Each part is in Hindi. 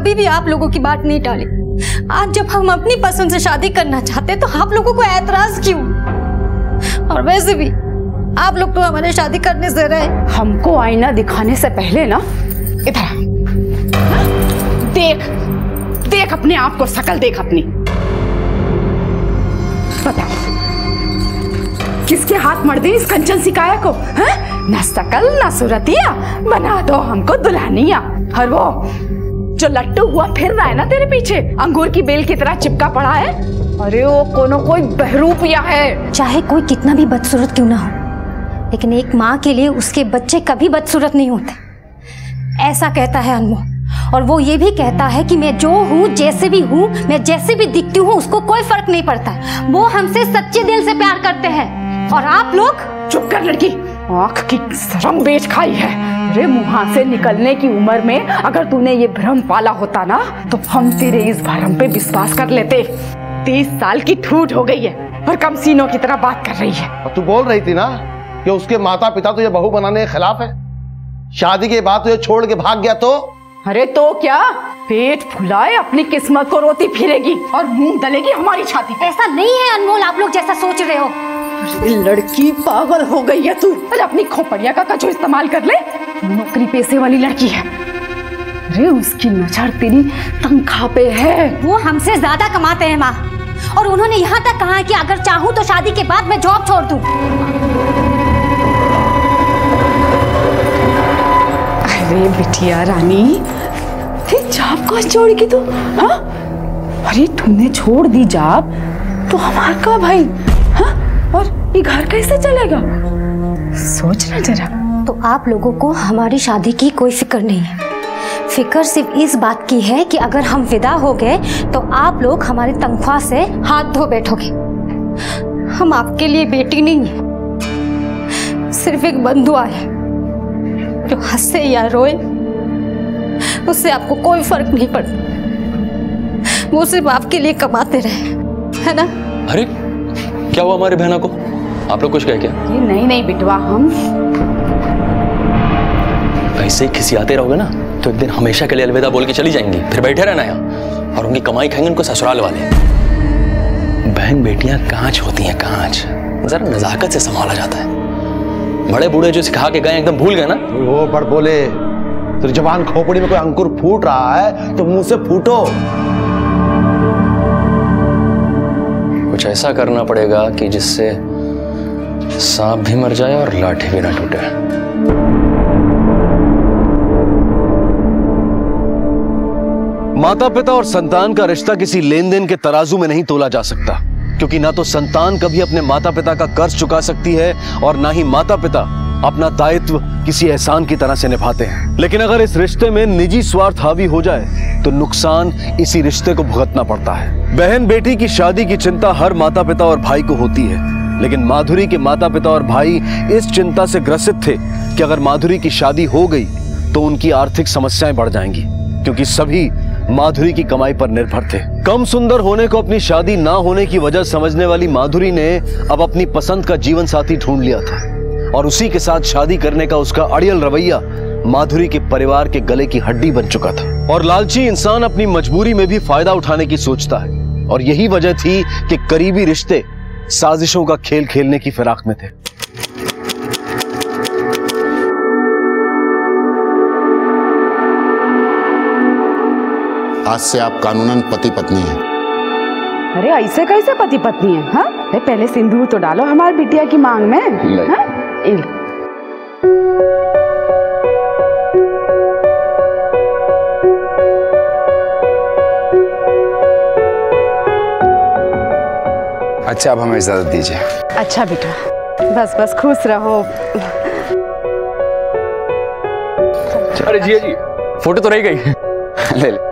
कभी भी आप लोगों की बात नहीं टाली। आज जब हम अपनी पसंद से शादी करना चाहते तो आप लोगों को ऐतराज क्यों? और वैसे भी आप लोग तो हमारे शादी करने से रहे। हमको आईना दिखाने से पहले ना इधर देख देख अपने आप को, शकल देख अपनी। बता किसके हाथ मर दी इस कंचन सिकाया को? ना शकल ना सूरतिया, बना दो हमको दुल्हनिया। और वो जो लट्टू हुआ फिर रहा है ना तेरे पीछे, अंगूर की बेल की तरह चिपका पड़ा है, अरे वो कोई बहरूपिया है। चाहे कोई कितना भी बदसूरत क्यों ना हो, लेकिन एक माँ के लिए उसके बच्चे कभी बदसूरत नहीं होते, ऐसा कहता है अनमोल। और वो ये भी कहता है कि मैं जो हूँ, जैसे भी हूँ, मैं जैसे भी दिखती हूँ, उसको कोई फर्क नहीं पड़ता। वो हमसे सच्चे दिल से प्यार करते हैं। और आप लोग चुप कर लड़की, आँख की शर्म बेच खाई है। अरे मुँह से निकलने की उम्र में अगर तूने ये भ्रम पाला होता ना, तो हम तेरे इस भ्रम पे विश्वास कर लेते। 30 साल की ठूठ हो गई है और कम सीनों की तरह बात कर रही है। और तू बोल रही थी ना कि उसके माता पिता तुझे बहू बनाने के खिलाफ है। शादी के बाद तुझे छोड़ के भाग गया तो? अरे तो क्या, पेट फुलाए अपनी किस्मत को रोती फिरेगी और मुंह दलेगी हमारी छाती पे। ऐसा नहीं है अनमोल, आप लोग जैसा सोच रहे हो। लड़की पागल हो गई है तू। अरे अपनी खोपड़िया का कचो इस्तेमाल कर ले, नौकरी पेशे वाली लड़की है। अरे उसकी नजर तेरी तनख्वाह पे है। वो हमसे ज्यादा कमाते हैं माँ, और उन्होंने यहाँ तक कहा कि अगर चाहूँ तो शादी के बाद मैं जॉब छोड़ दूँ। अरे बिटिया रानी, जॉब को छोड़ेगी तू? हाँ? अरे तुमने छोड़ दी जॉब तो हमारा का भाई? हाँ? और ये घर कैसे चलेगा? सोचना जरा। तो आप लोगों को हमारी शादी की कोई फिक्र नहीं है। फिक्र सिर्फ इस बात की है कि अगर हम विदा हो गए तो आप लोग हमारी तनख्वाह से हाथ धो बैठोगे। हम आपके लिए बेटी नहीं है, सिर्फ एक बंधुआ है। जो हंसे या रोए उससे आपको कोई फर्क नहीं पड़ता। वो सिर्फ आपके लिए कमाते रहे, है ना? अरे क्या हुआ हमारी बहना को? आप लोग कुछ कह क्या? नहीं बिटवा, हम ऐसे ही खिसियाते रहोगे ना तो एक दिन हमेशा के लिए अलविदा बोल के चली जाएंगी, फिर बैठे रहना यहाँ और उनकी कमाई खाएंगे उनको ससुराल वाले। बहन बेटियां कांच होती हैं, कांच, जरा नजाकत से संभाला जाता है। बड़े बूढ़े जो सिखा के गए एकदम भूल गए ना। वो बड़ बोले, तेरी जबान खोपड़ी में कोई अंकुर फूट रहा है तो मुंह से फूटो। कुछ ऐसा करना पड़ेगा कि जिससे सांप भी मर जाए और लाठी भी ना टूटे। माता पिता और संतान का रिश्ता किसी लेन देन के तराजू में नहीं तोला जा सकता, क्योंकि ना तो संतान कभी अपने माता पिता का कर्ज चुका सकती है और ना ही माता पिता अपना दायित्व किसी एहसान की तरह से निभाते हैं। लेकिन अगर इस रिश्ते में निजी स्वार्थ हावी हो जाए तो नुकसान इसी रिश्ते को भुगतना पड़ता है। बहन बेटी की शादी की चिंता हर माता पिता और भाई को होती है, लेकिन माधुरी के माता पिता और भाई इस चिंता से ग्रसित थे कि अगर माधुरी की शादी हो गई तो उनकी आर्थिक समस्याएं बढ़ जाएंगी, क्योंकि सभी माधुरी की कमाई पर निर्भर थे। कम सुंदर होने को अपनी शादी ना होने की वजह समझने वाली माधुरी ने अब अपनी पसंद का जीवन साथी ढूंढ लिया था, और उसी के साथ शादी करने का उसका अड़ियल रवैया माधुरी के परिवार के गले की हड्डी बन चुका था। और लालची इंसान अपनी मजबूरी में भी फायदा उठाने की सोचता है, और यही वजह थी कि करीबी रिश्ते साजिशों का खेल खेलने की फिराक में थे। आज से आप कानूनन पति पत्नी हैं। अरे ऐसे कैसे पति पत्नी है? हाँ? पहले सिंदूर तो डालो हमारी बिटिया की मांग में। हाँ? अच्छा अब हमें इजाजत दीजिए। अच्छा बेटा, बस बस खुश रहो। अरे जी जी, फोटो तो रह गई। ले ले।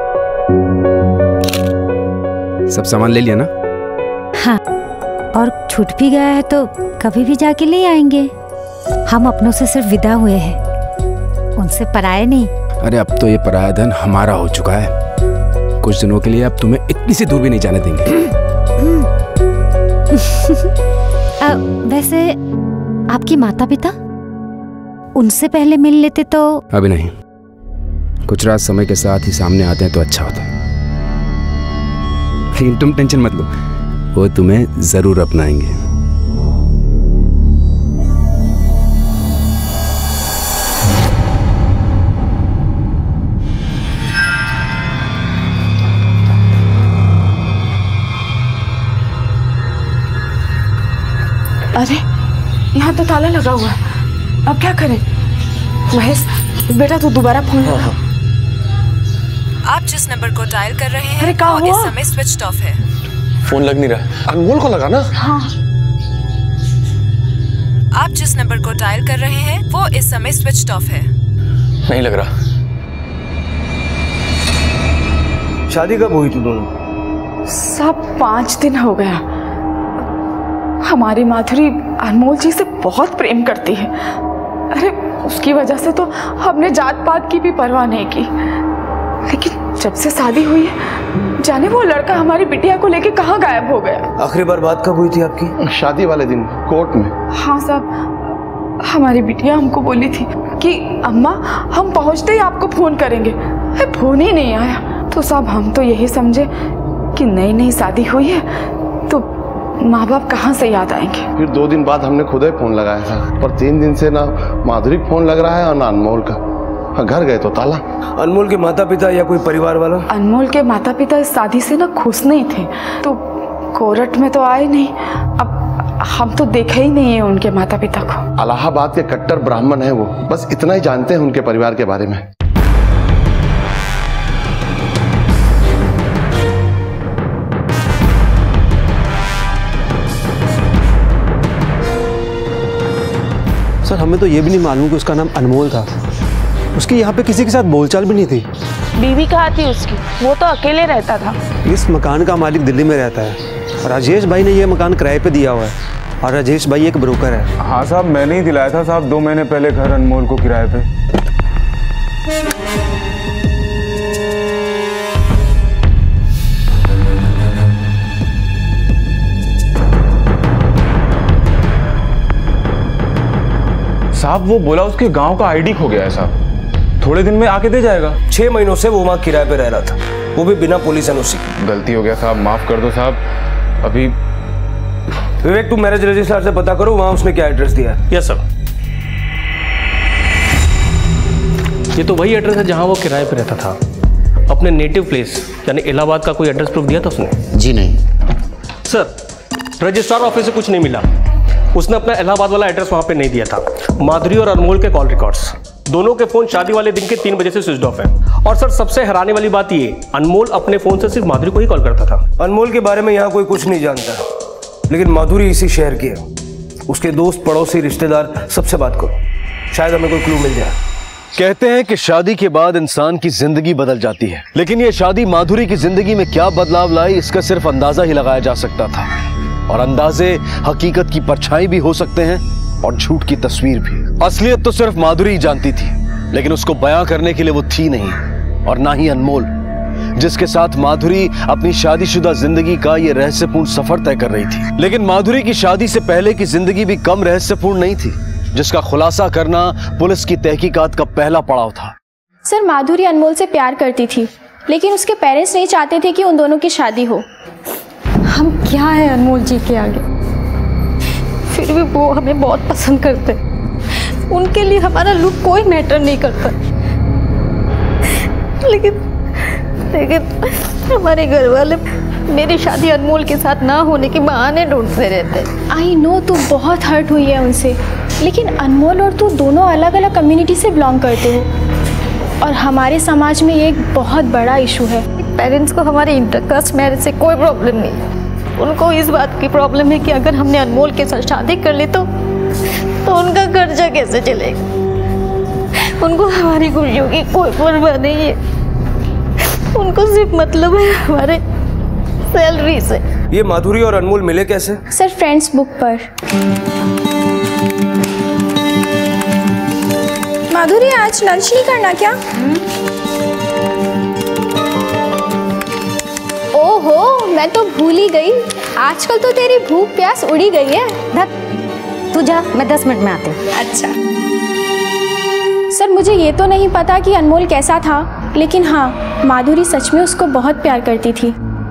सब सामान ले लिया ना? हाँ, और छूट भी गया है तो कभी भी जाके ले आएंगे। हम अपनों से सिर्फ विदा हुए हैं, उनसे पराये नहीं। अरे अब तो ये पराया धन हमारा हो चुका है। कुछ दिनों के लिए अब तुम्हें इतनी सी दूर भी नहीं जाने देंगे। वैसे आपकी माता पिता, उनसे पहले मिल लेते तो? अभी नहीं, कुछ राज समय के साथ ही सामने आते हैं तो अच्छा होता है। लेकिन तुम टेंशन मत लो, वो तुम्हें जरूर अपनाएंगे। अरे यहाँ तो ताला लगा हुआ है, अब क्या करें? महेश बेटा तू दोबारा फोन लगा। आप जिस नंबर को डायल कर रहे हैं अरे क्या हुआ? इस समय स्विच ऑफ है। फोन लग नहीं रहा। अनमोल को लगा ना? हाँ। आप जिस नंबर को डायल कर रहे हैं वो इस समय स्विच ऑफ है। नहीं लग रहा। शादी कब हुई थी दोनों? सब 5 दिन हो गया। हमारी माधुरी अनमोल जी से बहुत प्रेम करती है। अरे उसकी वजह से तो हमने जात पात की भी परवाह नहीं की, लेकिन जब से शादी हुई है जाने वो लड़का हमारी बिटिया को लेके कहाँ गायब हो गया। आखिरी बार बात कब हुई थी आपकी? शादी वाले दिन कोर्ट में। हाँ साहब, हमारी बिटिया हमको बोली थी कि अम्मा हम पहुँचते ही आपको फोन करेंगे। फोन ही नहीं आया तो साहब हम तो यही समझे कि नई नई शादी हुई है तो माँ बाप कहाँ से याद आएंगे। फिर 2 दिन बाद हमने खुद ही फोन लगाया था, पर 3 दिन से ना माधुरी फोन लग रहा है और ना अनमोल का। घर गए तो ताला। अनमोल के माता पिता या कोई परिवार वाला? अनमोल के माता पिता इस शादी से ना खुश नहीं थे तो कोर्ट में तो आए नहीं। अब हम तो देखा ही नहीं है उनके माता पिता को। इलाहाबाद के कट्टर ब्राह्मण है वो, बस इतना ही जानते हैं उनके परिवार के बारे में। सर हमें तो ये भी नहीं मालूम कि उसका नाम अनमोल था। उसकी यहाँ पे किसी के साथ बोलचाल भी नहीं थी। बीवी कहाँ थी उसकी? वो तो अकेले रहता था। इस मकान का मालिक दिल्ली में रहता है। राजेश भाई ने ये मकान किराए पे दिया हुआ है और राजेश भाई एक ब्रोकर है। हाँ साहब, मैंने ही दिलाया था साहब 2 महीने पहले घर अनमोल को किराए पे। साहब वो बोला उसके गांव का आईडी खो गया है साहब, थोड़े दिन में आके दे जाएगा। 6 महीनों से वो वहाँ किराए पे रह रहा था, वो भी बिना पुलिस एनओसी। गलती हो गया साहब, माफ कर दो साहब। अभी विवेक तुम मैरिज रजिस्ट्रार से पता करो वहाँ उसने क्या एड्रेस दिया है। Yes sir. ये तो वही एड्रेस है जहाँ वो किराए पे रहता था। अपने नेटिव प्लेस यानी इलाहाबाद का कोई एड्रेस प्रूफ दिया था उसने? जी नहीं सर, रजिस्ट्रार ऑफिस से कुछ नहीं मिला। उसने अपना इलाहाबाद वाला एड्रेस वहाँ पे नहीं दिया था। माधुरी और अनमोल के कॉल रिकॉर्ड्स, दोनों के फोन शादी वाले दिन के 3 बजे से स्विच ऑफ है। और सर सबसे हैरानी वाली बात ये, अनमोल अपने फोन से सिर्फ माधुरी को ही कॉल करता था। अनमोल के बारे में यहाँ कोई कुछ नहीं जानता, लेकिन माधुरी इसी शहर की है। उसके दोस्त पड़ोसी रिश्तेदार सबसे बात करो, शायद हमें कोई क्लू मिल जाए। कहते हैं कि शादी के बाद इंसान की जिंदगी बदल जाती है, लेकिन ये शादी माधुरी की जिंदगी में क्या बदलाव लाई इसका सिर्फ अंदाजा ही लगाया जा सकता था। और अंदाजे हकीकत की परछाई भी हो सकते हैं और झूठ की तस्वीर भी। असलियत तो सिर्फ माधुरी ही जानती थी, लेकिन उसको बयां करने के लिए वो थी नहीं, और ना ही अनमोल, जिसके साथ माधुरी अपनी शादीशुदा जिंदगी का ये रहस्यपूर्ण सफर तय कर रही थी। लेकिन माधुरी की शादी से पहले की जिंदगी भी कम रहस्यपूर्ण नहीं थी, जिसका खुलासा करना पुलिस की तहकीकात का पहला पड़ाव था। सर माधुरी अनमोल से प्यार करती थी, लेकिन उसके पेरेंट्स नहीं चाहते थे कि उन दोनों की शादी हो। हम क्या है अनमोल जी के आगे, फिर भी वो हमें बहुत पसंद करते। उनके लिए हमारा लुक कोई मैटर नहीं करता। लेकिन हमारे घर वाले मेरी शादी अनमोल के साथ ना होने के बहाने ढूंढते रहते। आई नो तू बहुत हर्ट हुई है उनसे, लेकिन अनमोल और तू दोनों अलग अलग कम्युनिटी से बिलोंग करते हो और हमारे समाज में ये एक बहुत बड़ा इशू है। पेरेंट्स को हमारे इंटरकास्ट मैरिज से कोई प्रॉब्लम नहीं, उनको इस बात की प्रॉब्लम है कि अगर हमने अनमोल के साथ शादी कर ली तो उनका खर्चा कैसे चलेगा। उनको हमारी खुशियों की कोई परवाह नहीं है, उनको सिर्फ मतलब है हमारे सैलरी से। ये माधुरी और अनमोल मिले कैसे? सर फ्रेंड्स बुक पर। माधुरी आज लंच नहीं करना क्या? ओहो मैं तो भूल ही गई, आजकल तो तेरी भूख प्यास उड़ी गई है। तू जा, मैं 10 मिनट में आती हूँ। अच्छा सर मुझे ये तो नहीं पता कि अनमोल कैसा था, लेकिन हाँ, माधुरी सच में उसको बहुत प्यार करती थी।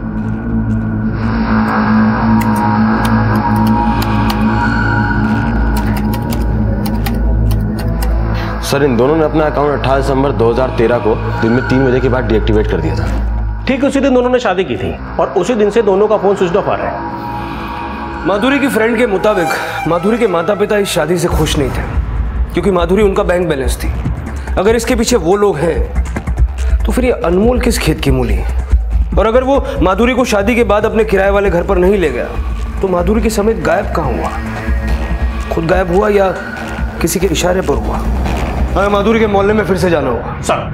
सर इन दोनों ने अपना अकाउंट 28 दिसंबर 2013 को दिन में 3 बजे के बाद डीएक्टिवेट कर दिया था। ठीक उसी दिन दोनों ने शादी की थी और उसी दिन से दोनों का फोन स्विच ऑफ आ रहा है। माधुरी की फ्रेंड के मुताबिक माधुरी के माता पिता इस शादी से खुश नहीं थे, क्योंकि माधुरी उनका बैंक बैलेंस थी। अगर इसके पीछे वो लोग हैं तो फिर ये अनमोल किस खेत की मूली है? और अगर वो माधुरी को शादी के बाद अपने किराए वाले घर पर नहीं ले गया तो माधुरी के समेत गायब कहाँ हुआ? खुद गायब हुआ या किसी के इशारे पर हुआ? हमें माधुरी के मोहल्ले में फिर से जाना होगा। सर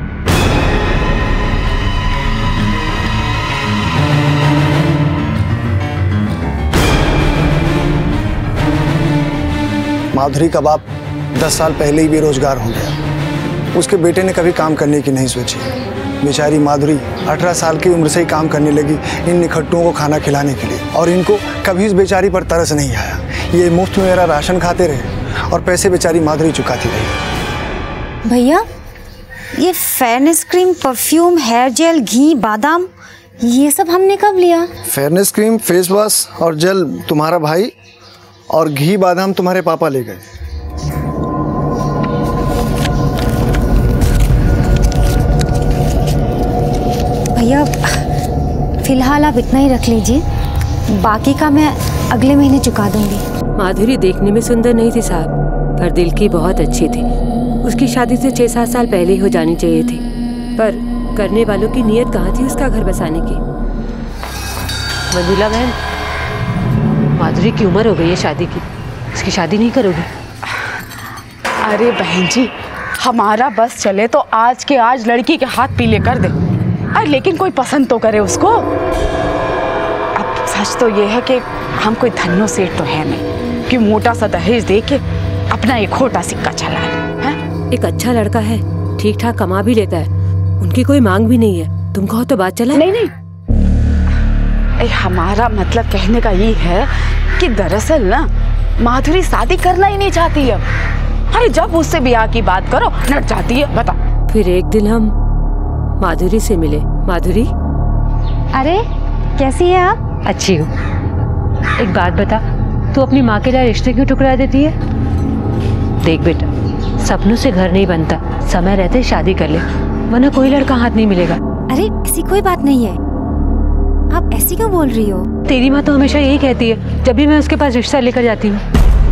माधुरी का बाप 10 साल पहले ही बेरोजगार हो गया। उसके बेटे ने कभी काम करने की नहीं सोची। बेचारी माधुरी 18 साल की उम्र से ही काम करने लगी इन निखट्टुओं को खाना खिलाने के लिए, और इनको कभी इस बेचारी पर तरस नहीं आया। ये मुफ्त में मेरा राशन खाते रहे और पैसे बेचारी माधुरी चुकाती रही। भैया, ये fairness cream, perfume, hair gel, घी, बादाम, ये सब हमने कब लिया? फेयरनेस क्रीम, फेस वॉश और जेल तुम्हारा भाई, और घी बादाम तुम्हारे पापा ले गए। भैया फिलहाल आप इतना ही रख लीजिए, बाकी का मैं अगले महीने चुका दूंगी। माधुरी देखने में सुंदर नहीं थी साहब, पर दिल की बहुत अच्छी थी। उसकी शादी से 6-7 साल पहले ही हो जानी चाहिए थी, पर करने वालों की नीयत कहाँ थी उसका घर बसाने की। मंजुला बहन, माधुरी की उम्र हो गई है शादी की, इसकी शादी नहीं करोगी? अरे बहन जी, हमारा बस चले तो आज के आज लड़की के हाथ पीले कर दे। अरे लेकिन कोई पसंद तो करे उसको। अब सच तो ये है कि हम कोई धन्नो सेठ तो है नहीं कि मोटा सा दहेज दे के अपना एक खोटा सिक्का चला ले। एक अच्छा लड़का है, ठीक ठाक कमा भी लेता है, उनकी कोई मांग भी नहीं है। तुम कहो तो बात चला। नहीं नहीं, हमारा मतलब कहने का ये है कि दरअसल ना माधुरी शादी करना ही नहीं चाहती है। अरे जब उससे ब्याह की बात करो नट जाती है। बता। फिर एक दिन हम माधुरी से मिले। माधुरी, अरे कैसी है आप? अच्छी हूँ। एक बात बता, तू अपनी माँ के लिए रिश्ते क्यों ठुकरा देती है? देख बेटा, सपनों से घर नहीं बनता, समय रहते शादी कर ले, वरना कोई लड़का हाथ नहीं मिलेगा। अरे ऐसी कोई बात नहीं है, आप ऐसी क्यों बोल रही हो? तेरी माँ तो हमेशा यही कहती है जब भी मैं उसके पास रिश्ता लेकर जाती हूँ।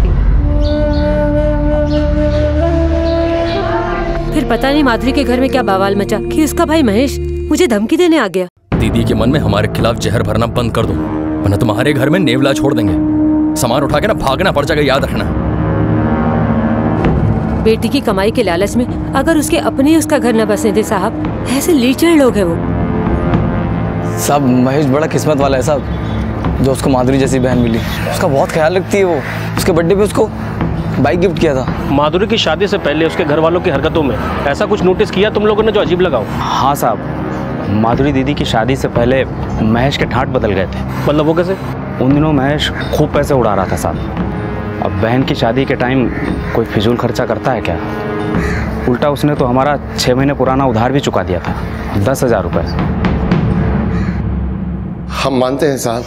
फिर पता नहीं माधुरी के घर में क्या बवाल मचा कि उसका भाई महेश मुझे धमकी देने आ गया। दीदी के मन में हमारे खिलाफ जहर भरना बंद कर दो, वरना तुम्हारे घर में नेवला छोड़ देंगे। सामान उठा के ना भागना पड़ जाएगा, याद रखना। बेटी की कमाई के लालच में अगर उसके अपने उसका घर न बसने दे साहब, ऐसे लीचड़ लोग हैं वो। साहब महेश बड़ा किस्मत वाला है साहब, जो उसको माधुरी जैसी बहन मिली। उसका बहुत ख्याल रखती है वो। उसके बर्थडे पे उसको बाइक गिफ्ट किया था। माधुरी की शादी से पहले उसके घर वालों की हरकतों में ऐसा कुछ नोटिस किया तुम लोगों ने जो अजीब लगा? हाँ साहब, माधुरी दीदी की शादी से पहले महेश के ठाट बदल गए थे। मतलब वो कैसे? उन दिनों महेश खूब पैसे उड़ा रहा था साहब। अब बहन की शादी के टाइम कोई फिजूल खर्चा करता है क्या? उल्टा उसने तो हमारा 6 महीने पुराना उधार भी चुका दिया था, 10,000 रुपये। हम मानते हैं साहब,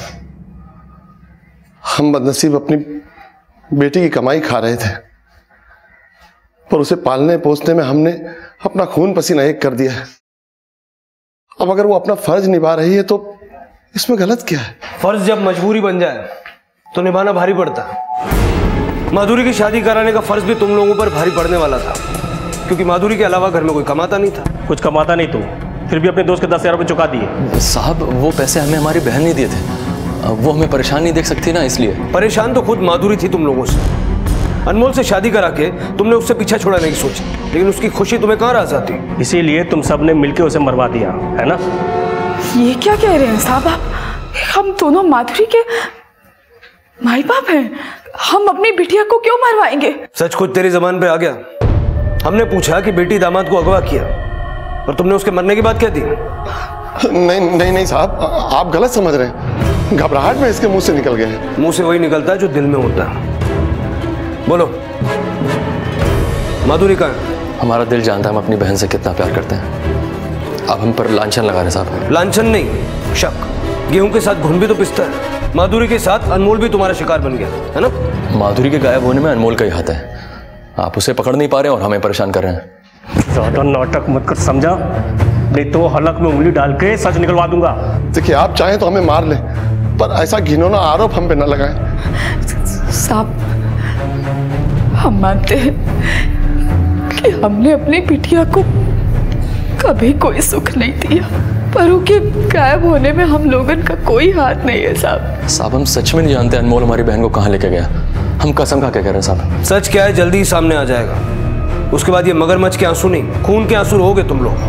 हम बदनसीब अपनी बेटी की कमाई खा रहे थे, पर उसे पालने पोसने में हमने अपना खून पसीना एक कर दिया है। अब अगर वो अपना फर्ज निभा रही है तो इसमें गलत क्या है? फर्ज जब मजबूरी बन जाए तो निभाना भारी पड़ता है। माधुरी की शादी कराने का फर्ज भी तुम लोगों पर भारी पड़ने वाला था, क्योंकि माधुरी के अलावा घर में कोई कमाता नहीं था। कुछ कमाता नहीं तू, फिर भी अपने दोस्त के 10,000 रुपये चुका दिए। साहब वो पैसे हमें हमारी बहन नहीं दिए थे, वो हमें परेशान नहीं देख सकती ना, इसलिए। परेशान तो खुद माधुरी थी तुम लोगों से। अनमोल से शादी करा के तुमने उससे पीछा छुड़ाने की सोची, लेकिन उसकी खुशी तुम्हें कहाँ रास आती? इसीलिए तुम सब ने मिलकर उसे मरवा दिया है ना? ये क्या कह रहे हैं साहब आप? हम दोनों माधुरी के माई बाप हैं, हम अपनी बिटिया को क्यों मरवाएंगे? सच खुद तेरी जबान पे आ गया। हमने पूछा कि बेटी दामाद को अगवा किया, और तुमने उसके मरने की बात कह दी। नहीं नहीं नहीं साहब, आप गलत समझ रहे हैं। घबराहट में इसके मुंह से निकल गया है। मुंह से वही निकलता है जो दिल में होता है। बोलो, माधुरी कहाँ है? हमारा दिल जानता है हम अपनी बहन से कितना प्यार करते हैं। अब हम पर लांछन लगा रहे साहब। लांछन नहीं, शक। गेहूं के साथ घुन भी तो पिसता है। माधुरी के साथ अनमोल भी तुम्हारा शिकार बन गया है ना। माधुरी के गायब होने में अनमोल का ही हाथ है। आप उसे पकड़ नहीं पा रहे और हमें परेशान कर रहे हैं। ज्यादा नाटक मत कर, समझा? नहीं तो हलक में उंगली डाल के सच निकलवा दूंगा। देखिए, आप चाहें तो हमें मार ले, पर ऐसा घिनौना आरोप हम पे न लगाएं। साहब, हम मानते हैं कि हमने अपनी बिटिया को कभी कोई सुख नहीं दिया, पर उनके गायब होने में हम लोगन का कोई हाथ नहीं है साहब। साहब, हम सच में नहीं जानते अनमोल हमारी बहन को कहाँ लेके गया। हम कसम खा के कह रहे हैं साहब। सच क्या है जल्दी ही सामने आ जाएगा। उसके बाद ये मगरमच्छ के आंसू नहीं, खून के आंसू रहोगे तुम लोग।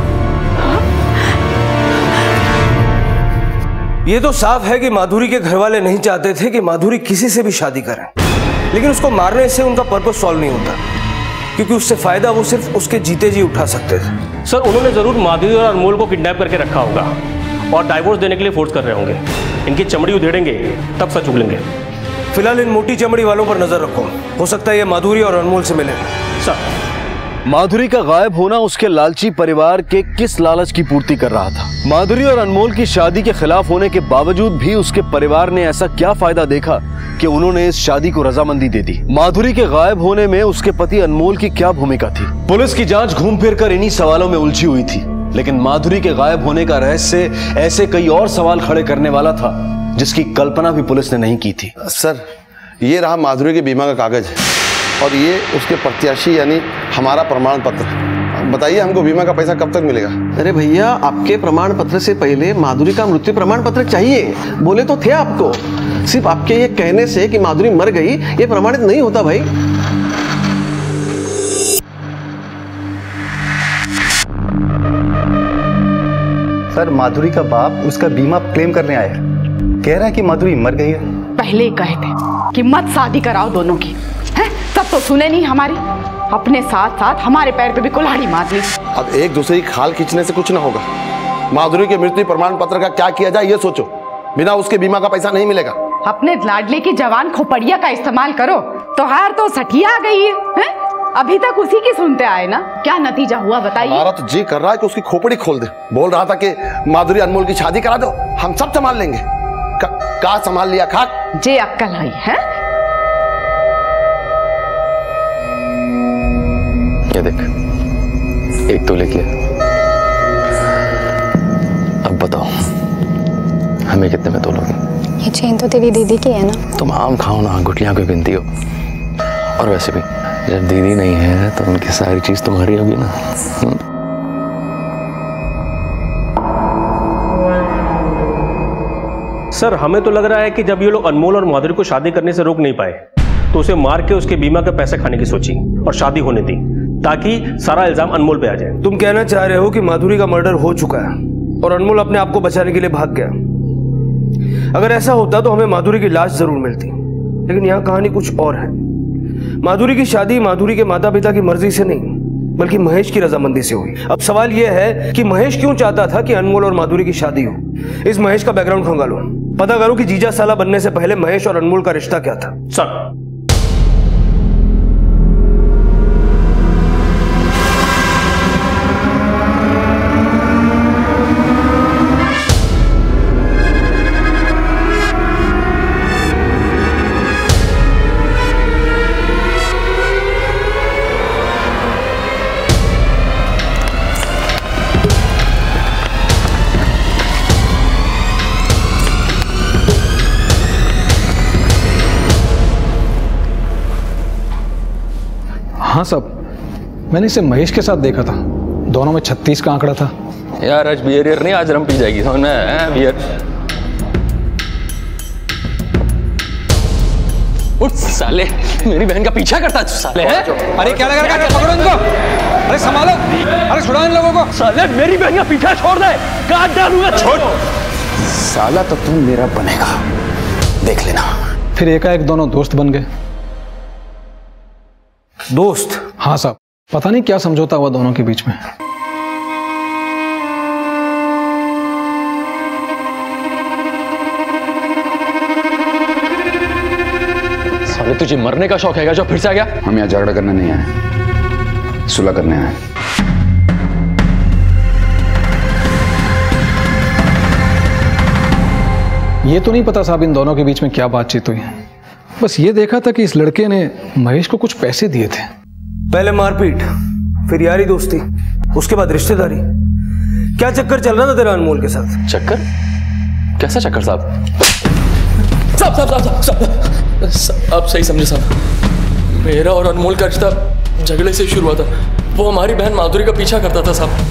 ये तो साफ है कि माधुरी के घर वाले नहीं चाहते थे कि माधुरी किसी से भी शादी करे, लेकिन उसको मारने से उनका पर्पस सॉल्व नहीं होता, क्योंकि उससे फायदा वो सिर्फ उसके जीते जी उठा सकते थे। सर, उन्होंने जरूर माधुरी और अनमोल को किडनैप करके रखा होगा और डाइवोर्स देने के लिए फोर्स कर रहे होंगे। इनकी चमड़ी उधेड़ेंगे तब सच उगलेंगे। फिलहाल इन मोटी चमड़ी वालों पर नजर रखो, हो सकता है ये माधुरी और अनमोल से मिले। सर, माधुरी का गायब होना उसके लालची परिवार के किस लालच की पूर्ति कर रहा था? माधुरी और अनमोल की शादी के खिलाफ होने के बावजूद भी उसके परिवार ने ऐसा क्या फायदा देखा कि उन्होंने इस शादी को रजामंदी दे दी? माधुरी के गायब होने में उसके पति अनमोल की क्या भूमिका थी? पुलिस की जांच घूम फिर कर इन्हीं सवालों में उलझी हुई थी, लेकिन माधुरी के गायब होने का रहस्य ऐसे कई और सवाल खड़े करने वाला था जिसकी कल्पना भी पुलिस ने नहीं की थी। सर, ये रहा माधुरी के बीमा का कागज और ये उसके प्रत्याशी यानी हमारा प्रमाण पत्र। बताइए, हमको बीमा का पैसा कब तक मिलेगा? अरे भैया, आपके प्रमाण पत्र से पहले माधुरी का मृत्यु प्रमाण पत्र चाहिए। बोले तो थे आपको। सिर्फ आपके ये कहने से कि माधुरी मर गई ये प्रमाणित नहीं होता भाई। सर, माधुरी का बाप उसका बीमा क्लेम करने आया है। कह रहा है कि माधुरी मर गई है। पहले ही कहे थे कि मत शादी कराओ दोनों की, हैं? तब तो सुने नहीं हमारी, अपने साथ साथ हमारे पैर पे भी कुल्हाड़ी मार ली। अब एक दूसरे की खाल खींचने से कुछ ना होगा। माधुरी के मृत्यु प्रमाण पत्र का क्या किया जाए ये सोचो। बिना उसके बीमा का पैसा नहीं मिलेगा। अपने लाडले की जवान खोपड़िया का इस्तेमाल करो। तोहार तो सठिया आ गई है? अभी तक उसी की सुनते आए ना, क्या नतीजा हुआ बताइए? हमारा तो जी कर रहा है कि उसकी खोपड़ी खोल दे। बोल रहा था कि माधुरी अनमोल की शादी करा दो, हम सब संभाल लेंगे। का संभाल लिया खाक? जे अक्कल आई है। ये देख, एक तोले की है। अब बताओ हमें कितने में तोलोगे? ये चेन तो तेरी दीदी की है ना। तुम आम खाओ ना, गुठलियां कोई गिनती हो। और वैसे भी जब दीदी नहीं है तो उनकी सारी चीज तुम्हारी होगी ना। सर, हमें तो लग रहा है कि जब ये लोग अनमोल और माधुरी को शादी करने से रोक नहीं पाए तो उसे मार के उसके बीमा के पैसे खाने की सोची और शादी होने दी ताकि सारा इल्जाम अनमोल पे आ जाए। तुम कहना चाह रहे हो कि माधुरी का मर्डर हो चुका है और अनमोल अपने आप को बचाने के लिए भाग गया। अगर ऐसा होता तो हमें माधुरी की लाश जरूर मिलती, लेकिन यहाँ कहानी कुछ और है। माधुरी की शादी माधुरी के माता पिता की मर्जी से नहीं बल्कि महेश की रजामंदी से हुई। अब सवाल यह है कि महेश क्यों चाहता था कि अनमोल और माधुरी की शादी हो। इस महेश का बैकग्राउंड खंगालो, पता करो कि जीजा साला बनने से पहले महेश और अनमोल का रिश्ता क्या था। सर, हाँ साहब, मैंने इसे महेश के साथ देखा था। दोनों में 36 का आंकड़ा था। यार आज बियर नहीं, आज रम पी जाएगी। समझ में बियर। उठ साले, मेरी बहन का पीछा करता है साले। अरे क्या लगा रखा है? पकड़ो इनको। अरे संभालो, अरे छुड़ाओ इन लोगों को। साले मेरी बहन का पीछा छोड़ दे, काट डालूंगा। छोड़ साला, तो तुम मेरा बनेगा, देख लेना। फिर एकाएक दोनों दोस्त बन गए। दोस्त? हाँ साहब, पता नहीं क्या समझौता हुआ दोनों के बीच में। साले तुझे मरने का शौक है क्या जो फिर से आ गया? हम यहाँ झगड़ा करने नहीं आए। सुलह करने आए। ये तो नहीं पता साहब इन दोनों के बीच में क्या बातचीत हुई। बस ये देखा था कि इस लड़के ने महेश को कुछ पैसे दिए थे। पहले मारपीट, फिर यारी दोस्ती, उसके बाद रिश्तेदारी। क्या चक्कर चल रहा था तेरा अनमोल के साथ? चक्कर? कैसा चक्कर साहब? साहब आप सही समझे साहब। मेरा और अनमोल का रिश्ता झगड़े से शुरू हुआ था। वो हमारी बहन माधुरी का पीछा करता था साहब।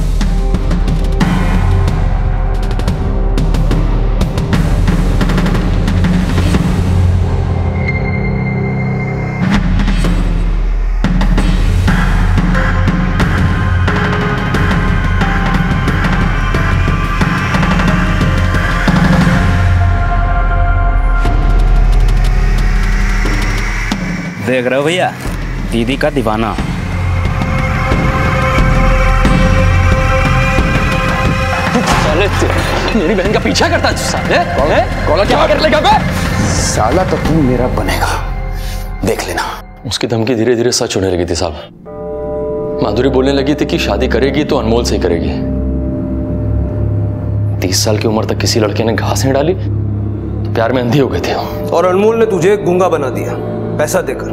देख रहे हो भैया, दीदी का दीवाना। मेरी बहन का पीछा करता है। कौन क्या कर लेगा बे? साला तो तू मेरा बनेगा, देख लेना। उसकी धमकी धीरे धीरे सच होने लगी थी साहब। माधुरी बोलने लगी थी कि शादी करेगी तो अनमोल से ही करेगी। 30 साल की उम्र तक किसी लड़के ने घास नहीं डाली तो प्यार में अंधी हो गए थे। और अनमोल ने तुझे गूंगा बना दिया पैसा देकर।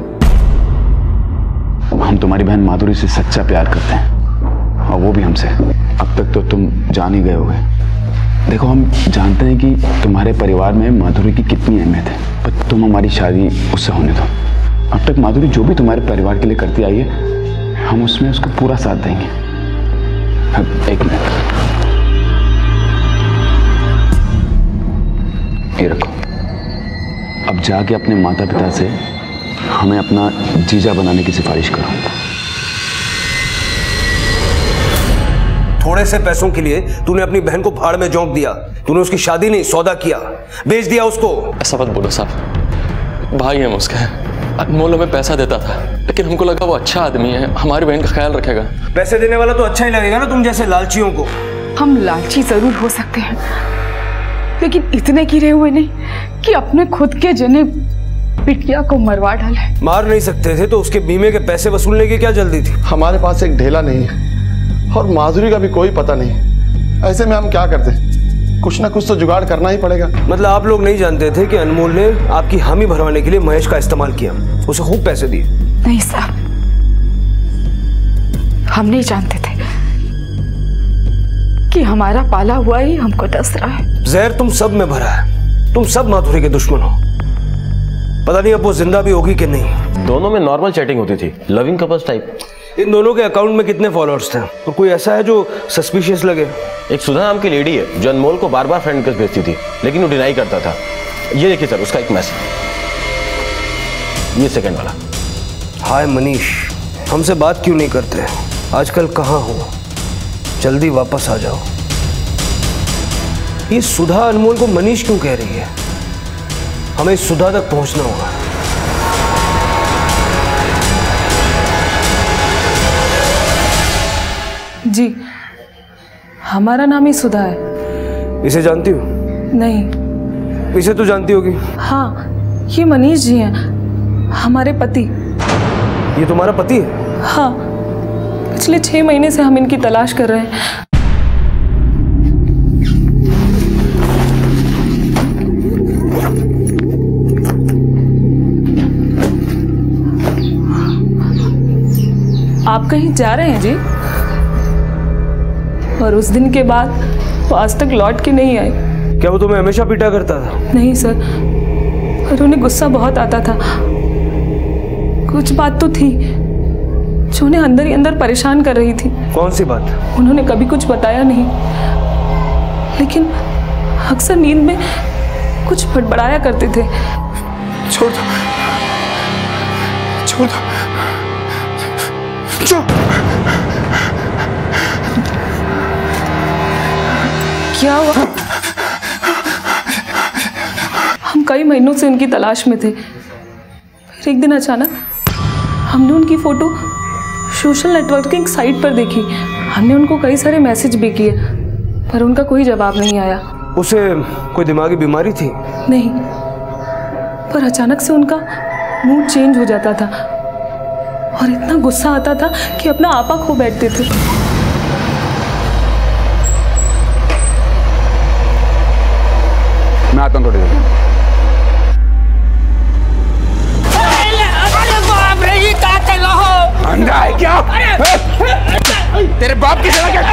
हम तुम्हारी बहन माधुरी से सच्चा प्यार करते हैं, और वो भी हमसे। अब तक तो तुम जान ही गए होगे। देखो, हम जानते हैं कि तुम्हारे परिवार में माधुरी की कितनी अहमियत है, पर तुम हमारी शादी उससे होने दो। अब तक माधुरी जो भी तुम्हारे परिवार के लिए करती आई है, हम उसमें उसको पूरा साथ देंगे। अब एक मिनट, ये रखो। अब जाके अपने माता पिता से हमें अपना जीजा बनाने की सिफारिश करो। थोड़े से पैसों के लिए तूने अपनी बहन को भाड़ में झोंक दिया। तूने उसकी शादी नहीं, सौदा किया, बेच दिया उसको। ऐसा मत बोलो साहब, भाई है उसका। अनमोल हमें पैसा देता था, लेकिन हमको लगा वो अच्छा आदमी है, हमारी बहन का ख्याल रखेगा। पैसे देने वाला तो अच्छा ही लगेगा ना तुम जैसे लालचियों को। हम लालची जरूर हो सकते हैं, लेकिन इतने गिरे हुए नहीं कि अपने खुद के जने बिटिया को मरवा डाले। मार नहीं सकते थे तो उसके बीमे के पैसे वसूलने की क्या जल्दी थी? हमारे पास एक ढेला नहीं है और माधुरी का भी कोई पता नहीं। ऐसे में हम क्या करते? कुछ ना कुछ तो जुगाड़ करना ही पड़ेगा। मतलब आप लोग नहीं जानते थे कि अनमोल ने आपकी हामी भरवाने के लिए महेश का इस्तेमाल किया, उसे खूब पैसे दिए? नहीं साहब, हम नहीं जानते थे कि हमारा पाला हुआ ही हमको डस रहा है। जहर तुम सब में भरा है। तुम सब माधुरी के दुश्मन हो। पता नहीं अब वो जिंदा भी होगी कि नहीं। दोनों में नॉर्मल चैटिंग होती थी, लविंग कपल्स टाइप। इन दोनों के अकाउंट में कितने फॉलोअर्स थे? और कोई ऐसा है जो सस्पिशियस लगे? एक सुधा नाम की लेडी है जो अनमोल को बार बार फ्रेंड रिक्वेस्ट भेजती थी, लेकिन वो डिनाई करता था। ये देखिए सर, उसका एक मैसेज, ये सेकंड वाला। हाय मनीष, हमसे बात क्यों नहीं करते? आजकल कहाँ हो? जल्दी वापस आ जाओ। ये सुधा अनमोल को मनीष क्यों कह रही है? हमें सुधा तक पहुंचना होगा। जी, हमारा नाम ही सुधा है। इसे जानती हो? नहीं। इसे तो जानती होगी। हाँ, ये मनीष जी हैं, हमारे पति। ये तुम्हारा पति है? हाँ, पिछले 6 महीने से हम इनकी तलाश कर रहे हैं। आप कहीं जा रहे हैं जी? और उस दिन के बाद वो आज तक लौट के नहीं आए। क्या वो तुम्हें हमेशा पीटा करता था? नहीं सर, पर उन्हें गुस्सा बहुत आता था। कुछ बात तो थी जो उन्हें अंदर ही अंदर परेशान कर रही थी। कौन सी बात? उन्होंने कभी कुछ बताया नहीं, लेकिन अक्सर नींद में कुछ बड़बड़ाया करते थे। छोड़ दो, छोड़ दो। क्या हुआ? हम कई महीनों से उनकी तलाश में थे। फिर एक दिन अचानक हमने उनकी फोटो सोशल नेटवर्किंग साइट पर देखी। हमने उनको कई सारे मैसेज भी किए, पर उनका कोई जवाब नहीं आया। उसे कोई दिमागी बीमारी थी? नहीं, पर अचानक से उनका मूड चेंज हो जाता था। और इतना गुस्सा आता था कि अपना आपा खो बैठते थे। मैं आता हूँ थोड़ी देर। अंधा है क्या? तेरे बाप की सड़क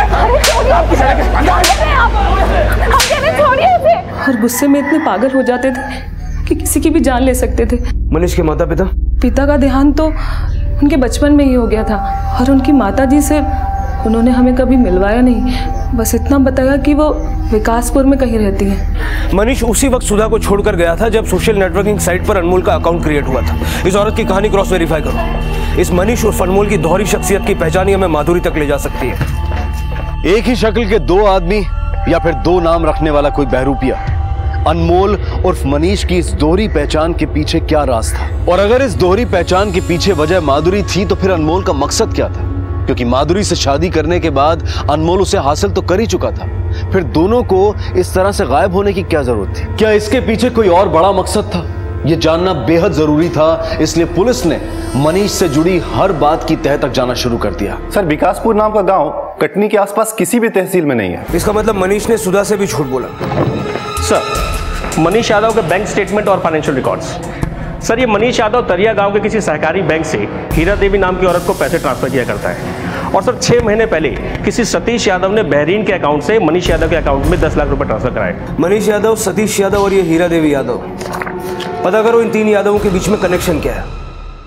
और गुस्से में इतने पागल हो जाते थे कि किसी की भी जान ले सकते थे। मनीष के माता पिता? पिता का देहांत तो उनके बचपन में ही हो गया था और उनकी माताजी से उन्होंने हमें कभी मिलवाया नहीं, बस इतना बताया कि वो विकासपुर में कहीं रहती है। मनीष उसी वक्त सुधा को छोड़कर गया था जब सोशल नेटवर्किंग साइट पर अनमोल का अकाउंट क्रिएट हुआ था। इस औरत की कहानी क्रॉस वेरीफाई करो। इस मनीष और अनमोल की दोहरी शख्सियत की पहचान हमें माधुरी तक ले जा सकती है। एक ही शक्ल के दो आदमी या फिर दो नाम रखने वाला कोई बहरूपिया, अनमोल उर्फ मनीष की इस दोहरी पहचान के पीछे क्या राज था? और अगर इस दोहरी पहचान के पीछे वजह माधुरी थी तो फिर अनमोल का मकसद क्या था? क्योंकि माधुरी से शादी करने के बाद अनमोल उसे हासिल तो कर ही चुका था, फिर दोनों को इस तरह से गायब होने की क्या जरूरत थी? क्या इसके पीछे कोई और बड़ा मकसद था? यह जानना बेहद जरूरी था, इसलिए पुलिस ने मनीष से जुड़ी हर बात की तह तक जाना शुरू कर दिया। सर, विकासपुर नाम का गांव कटनी के आसपास किसी भी तहसील में नहीं है। इसका मतलब मनीष ने सुधा से भी झूठ बोला। सर, मनीष यादव के बैंक स्टेटमेंट और फाइनेंशियल रिकॉर्ड्स। सर, ये मनीष यादव तरिया गांव के किसी सहकारी बैंक से हीरा देवी नाम की औरत को पैसे ट्रांसफर किया करता है। और सर 6 महीने पहले किसी सतीश यादव ने बहरीन के अकाउंट से मनीष यादव के अकाउंट में 10 लाख रुपए ट्रांसफर कराए। मनीष यादव, सतीश यादव और ये हीरा देवी यादव, पता करो इन 3 यादवों के बीच में कनेक्शन क्या है।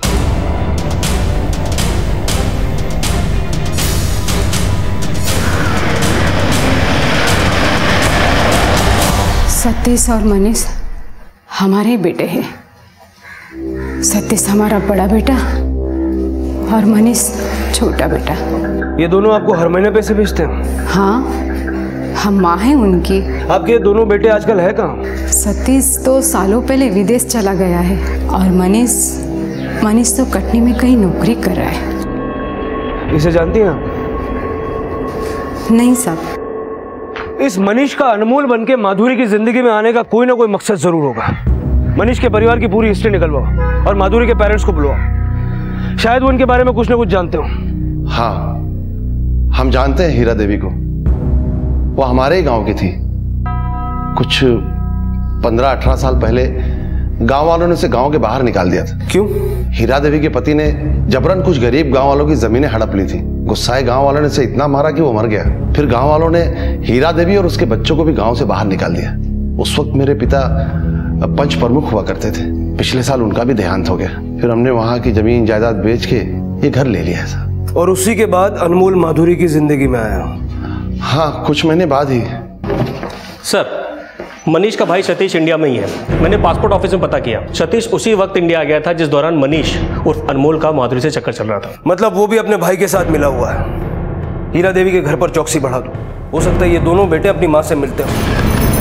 सतीश और मनीष हमारे बेटे हैं। सतीश हमारा बड़ा बेटा और मनीष छोटा बेटा। ये दोनों आपको हर महीने पैसे भेजते हैं? हाँ, हम माँ हैं उनकी। आपके दोनों बेटे आजकल है कहाँ? सतीश तो सालों पहले विदेश चला गया है और मनीष तो कटनी में कहीं नौकरी कर रहा है। इसे जानती हैं आप? नहीं साहब। इस मनीष का अनमोल बनके माधुरी की जिंदगी में आने का कोई ना कोई मकसद जरूर होगा। मनीष के परिवार की पूरी हिस्ट्री निकलवाओ और माधुरी के पेरेंट्स को बुलवाओ, शायद वो उनके बारे में कुछ ना कुछ जानते हो। हाँ, हम जानते हैं हीरा देवी को। वो हमारे ही गांव की थी। कुछ 15-18 साल पहले गांव वालों ने उसे गांव के बाहर निकाल दिया था। क्यों? हीरा देवी के पति ने जबरन कुछ गरीब गांव वालों की जमीनें हड़प ली थी। गुस्साए गांव वालों ने उसे इतना मारा कि वो मर गया। फिर गांव वालों ने हीरा देवी और उसके बच्चों को भी गांव से बाहर निकाल दिया। उस वक्त मेरे पिता पंच प्रमुख हुआ करते थे। पिछले साल उनका भी देहांत हो गया। फिर हमने वहां की जमीन जायदाद बेच के ये घर ले लिया था। और उसी के बाद अनमोल माधुरी की जिंदगी में आया? हाँ, कुछ महीने बाद ही। सर, मनीष का भाई सतीश इंडिया में ही है। मैंने पासपोर्ट ऑफिस में पता किया। सतीश उसी वक्त इंडिया आ गया था जिस दौरान मनीष उर्फ अनमोल का माधुरी से चक्कर चल रहा था। मतलब वो भी अपने भाई के साथ मिला हुआ है। हीरा देवी के घर पर चौकसी बढ़ा दो, हो सकता है ये दोनों बेटे अपनी माँ से मिलते हो।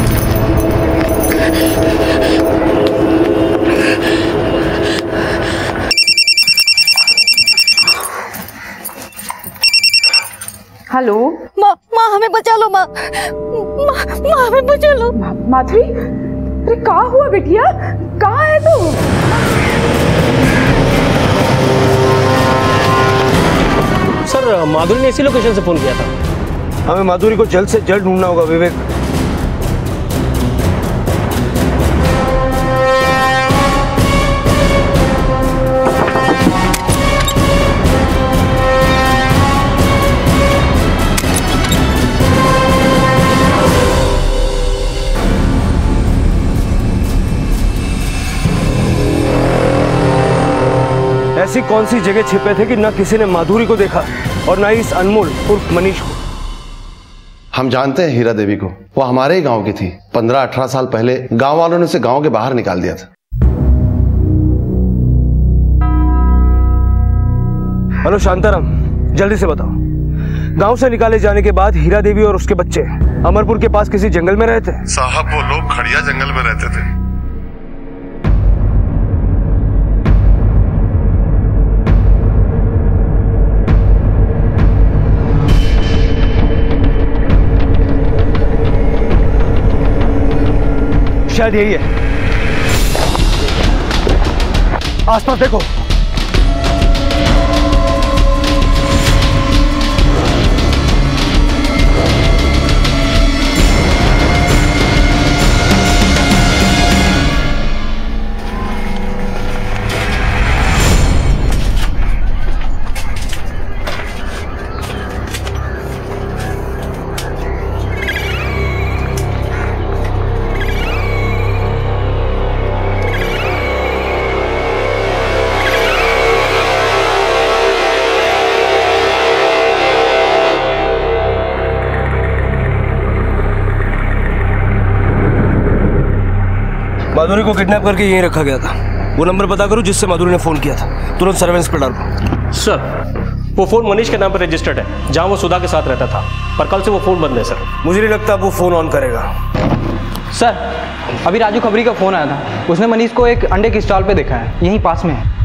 हेलो माँ, हमें बचा लो। माँ, हमें बचा लो। माधुरी, अरे कहाँ हुआ बिटिया? कहाँ है तू? सर, माधुरी ने इसी लोकेशन से फोन किया था। हमें माधुरी को जल्द से जल्द ढूंढना होगा विवेक। ऐसी कौन सी जगह छिपे थे कि ना किसी ने माधुरी को देखा और ना ही इस अनमोल उर्फ मनीष को? हम जानते हैं हीरा देवी को। वो हमारे ही गांव की थी। 15-18 साल पहले गांव वालों ने उसे गांव के बाहर निकाल दिया था। हेलो शांताराम, जल्दी से बताओ, गांव से निकाले जाने के बाद हीरा देवी और उसके बच्चे अमरपुर के पास किसी जंगल में रहते? साहब, वो लोग खड़िया जंगल में रहते थे। शायद यही है। आसपास देखो। माधुरी को किडनैप करके यहीं रखा गया था। वो नंबर पता करो जिससे माधुरी ने फोन किया था, तुरंत सर्वेलेंस पे डालो। सर वो फोन मनीष के नाम पर रजिस्टर्ड है, जहां वो सुधा के साथ रहता था, पर कल से वो फोन बंद है सर। मुझे नहीं लगता वो फोन ऑन करेगा। सर अभी राजू खबरी का फोन आया था, उसने मनीष को एक अंडे की स्टॉल पे देखा है, यहीं पास में है।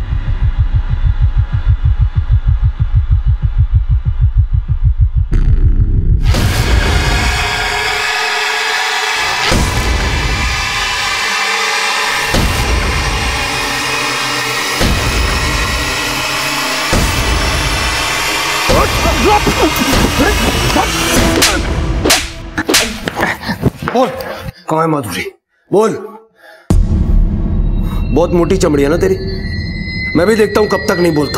बोल कहाँ है माधुरी, बोल। बहुत मोटी चमड़ी है ना तेरी, मैं भी देखता हूं कब तक नहीं बोलता।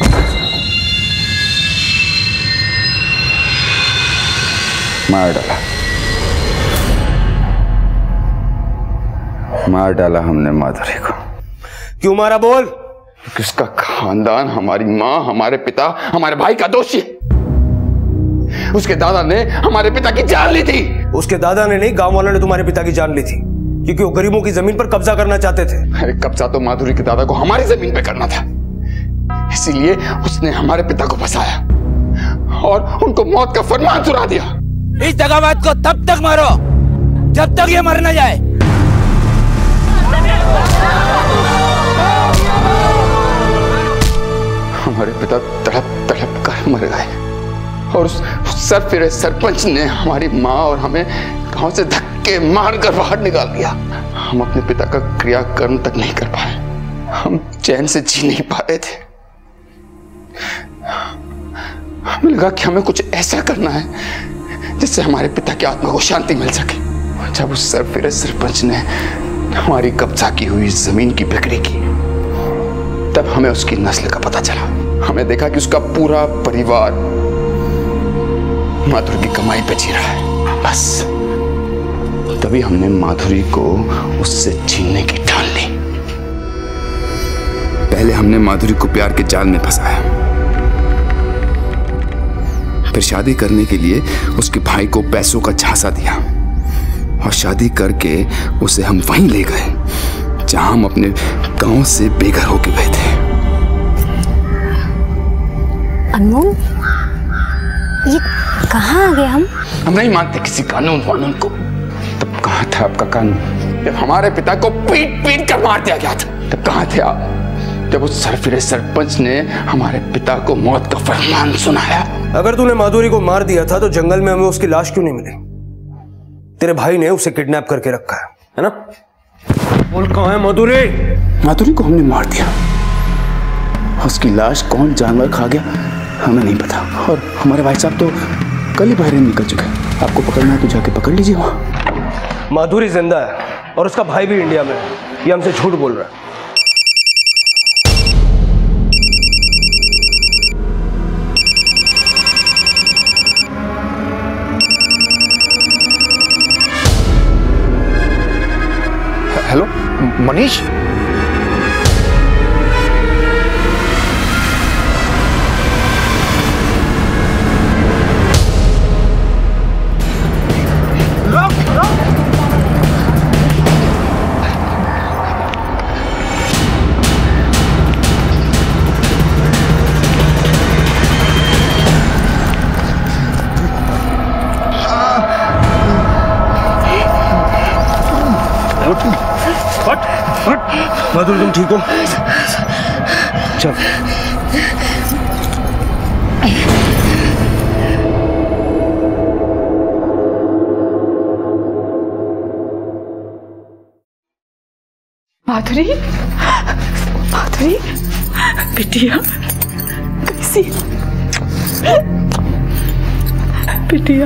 मार डाला हमने माधुरी को। क्यों मारा, बोल। किसका खानदान, हमारी माँ, हमारे पिता, हमारे भाई का दोषी है। उसके दादा ने हमारे पिता की जान ली थी। उसके दादा ने नहीं, गांव वालों ने तुम्हारे पिता की जान ली थी, क्योंकि वो गरीबों की जमीन पर कब्जा करना चाहते थे। अरे कब्जा तो माधुरी के दादा को हमारी जमीन पे करना था, इसीलिए उसने हमारे पिता को फंसाया और उनको मौत का फरमान सुना दिया। इस दगाबाज को तब तक मारो जब तक ये मर न जाए। हमारे पिता तड़प तड़प कर मर गए और उस सरफिरे सरपंच ने हमारी माँ और हमें गांव से धक्के मारकर बाहर निकाल दिया। हम अपने पिता का क्रियाकर्म तक नहीं कर पाए, हम चैन से जी नहीं पा रहे थे। हमें लगा कि हमें कुछ ऐसा करना है जिससे हमारे पिता की आत्मा को शांति मिल सके। जब उस सरफिरे सरपंच ने हमारी कब्जा की हुई जमीन की बिक्री की, तब हमें उसकी नस्ल का पता चला। हमें देखा कि उसका पूरा परिवार माधुरी की कमाई पे जी रहा है। बस तभी हमने माधुरी को उससे छीनने की ठान ली। पहले हमने माधुरी को प्यार के जाल में फंसाया, फिर शादी करने के लिए उसके भाई को पैसों का झांसा दिया और शादी करके उसे हम वहीं ले गए जहां हम अपने गांव से बेघर होके गए थे। अनमोल, ये कहाँ आ गए हम नहीं मानते किसी कानून वानून को। तब कहाँ था आपका कानून जब हमारे पिता को पीट पीट कर मार दिया गया था? तब कहाँ थे आप जब उस सरफिरे सरपंच ने हमारे पिता को मौत का फरमान सुनाया? अगर तूने माधुरी को मार दिया था तो जंगल में हमें उसकी लाश क्यों नहीं मिली? तेरे भाई ने उसे किडनैप करके रखा है ना? बोल कहाँ है माधुरी? माधुरी को हमने मार दिया, उसकी लाश कौन जानवर खा गया हमें नहीं पता। और हमारे भाई साहब तो कल ही बाहर निकल चुके हैं। आपको पकड़ना है तो जाके पकड़ लीजिए वहां। माधुरी जिंदा है और उसका भाई भी इंडिया में है, ये हमसे झूठ बोल रहा है। हेलो मनीष, माधुरी तुम ठीक हो? चल। माधुरी, माधुरी बिटिया कैसी? बिटिया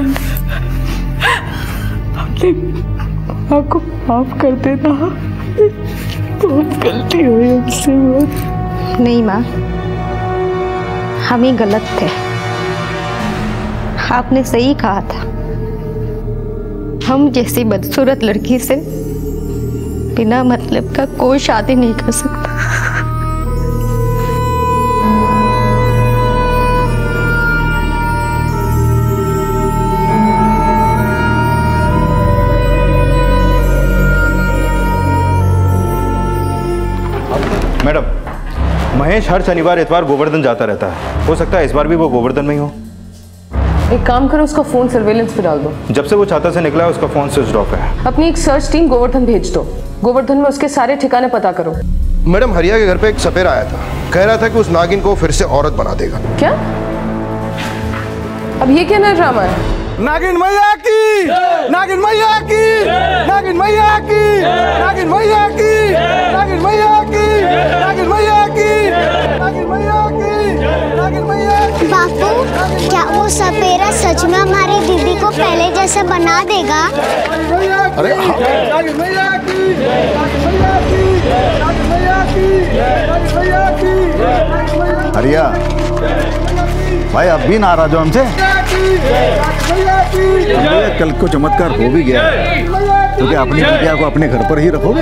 अपने माँ को माफ कर देना, बहुत गलती हुई हमसे। नहीं माँ, हम ही गलत थे। आपने सही कहा था, हम जैसी बदसूरत लड़की से बिना मतलब का कोई शादी नहीं कर सकता। मैडम, महेश हर शनिवार इतवार गोवर्धन जाता रहता है, हो सकता है इस बार भी वो गोवर्धन में ही हो। एक काम करो, उसका फोन सर्वेलेंस पे डाल दो। जब से वो छाता से निकला है उसका फोन स्विच ऑफ है। अपनी एक सर्च टीम गोवर्धन भेज दो, गोवर्धन में उसके सारे ठिकाने पता करो। मैडम, हरिया के घर पे एक सपेरा आया था, कह रहा था कि उस नागिन को फिर से औरत बना देगा। क्या? अब ये क्या नया ड्रामा है? नागिन मैया की, नागिन मैया की, नागिन मैया की, नागिन मैया की, नागिन मैया की, नागिन मैया की, नागिन मैया की, नागिन मैया की। बापू, क्या वो सपेरा सच में हमारी दीदी को पहले जैसे बना देगा? अरे नागिन मैया की, नागिन मैया की, नागिन मैया की, नागिन मैया की। हरिया भाई, अब भी नाराज हो हमसे? कल को चमत्कार हो भी गया तो क्या अपनी बिटिया को अपने घर पर ही रखोगे?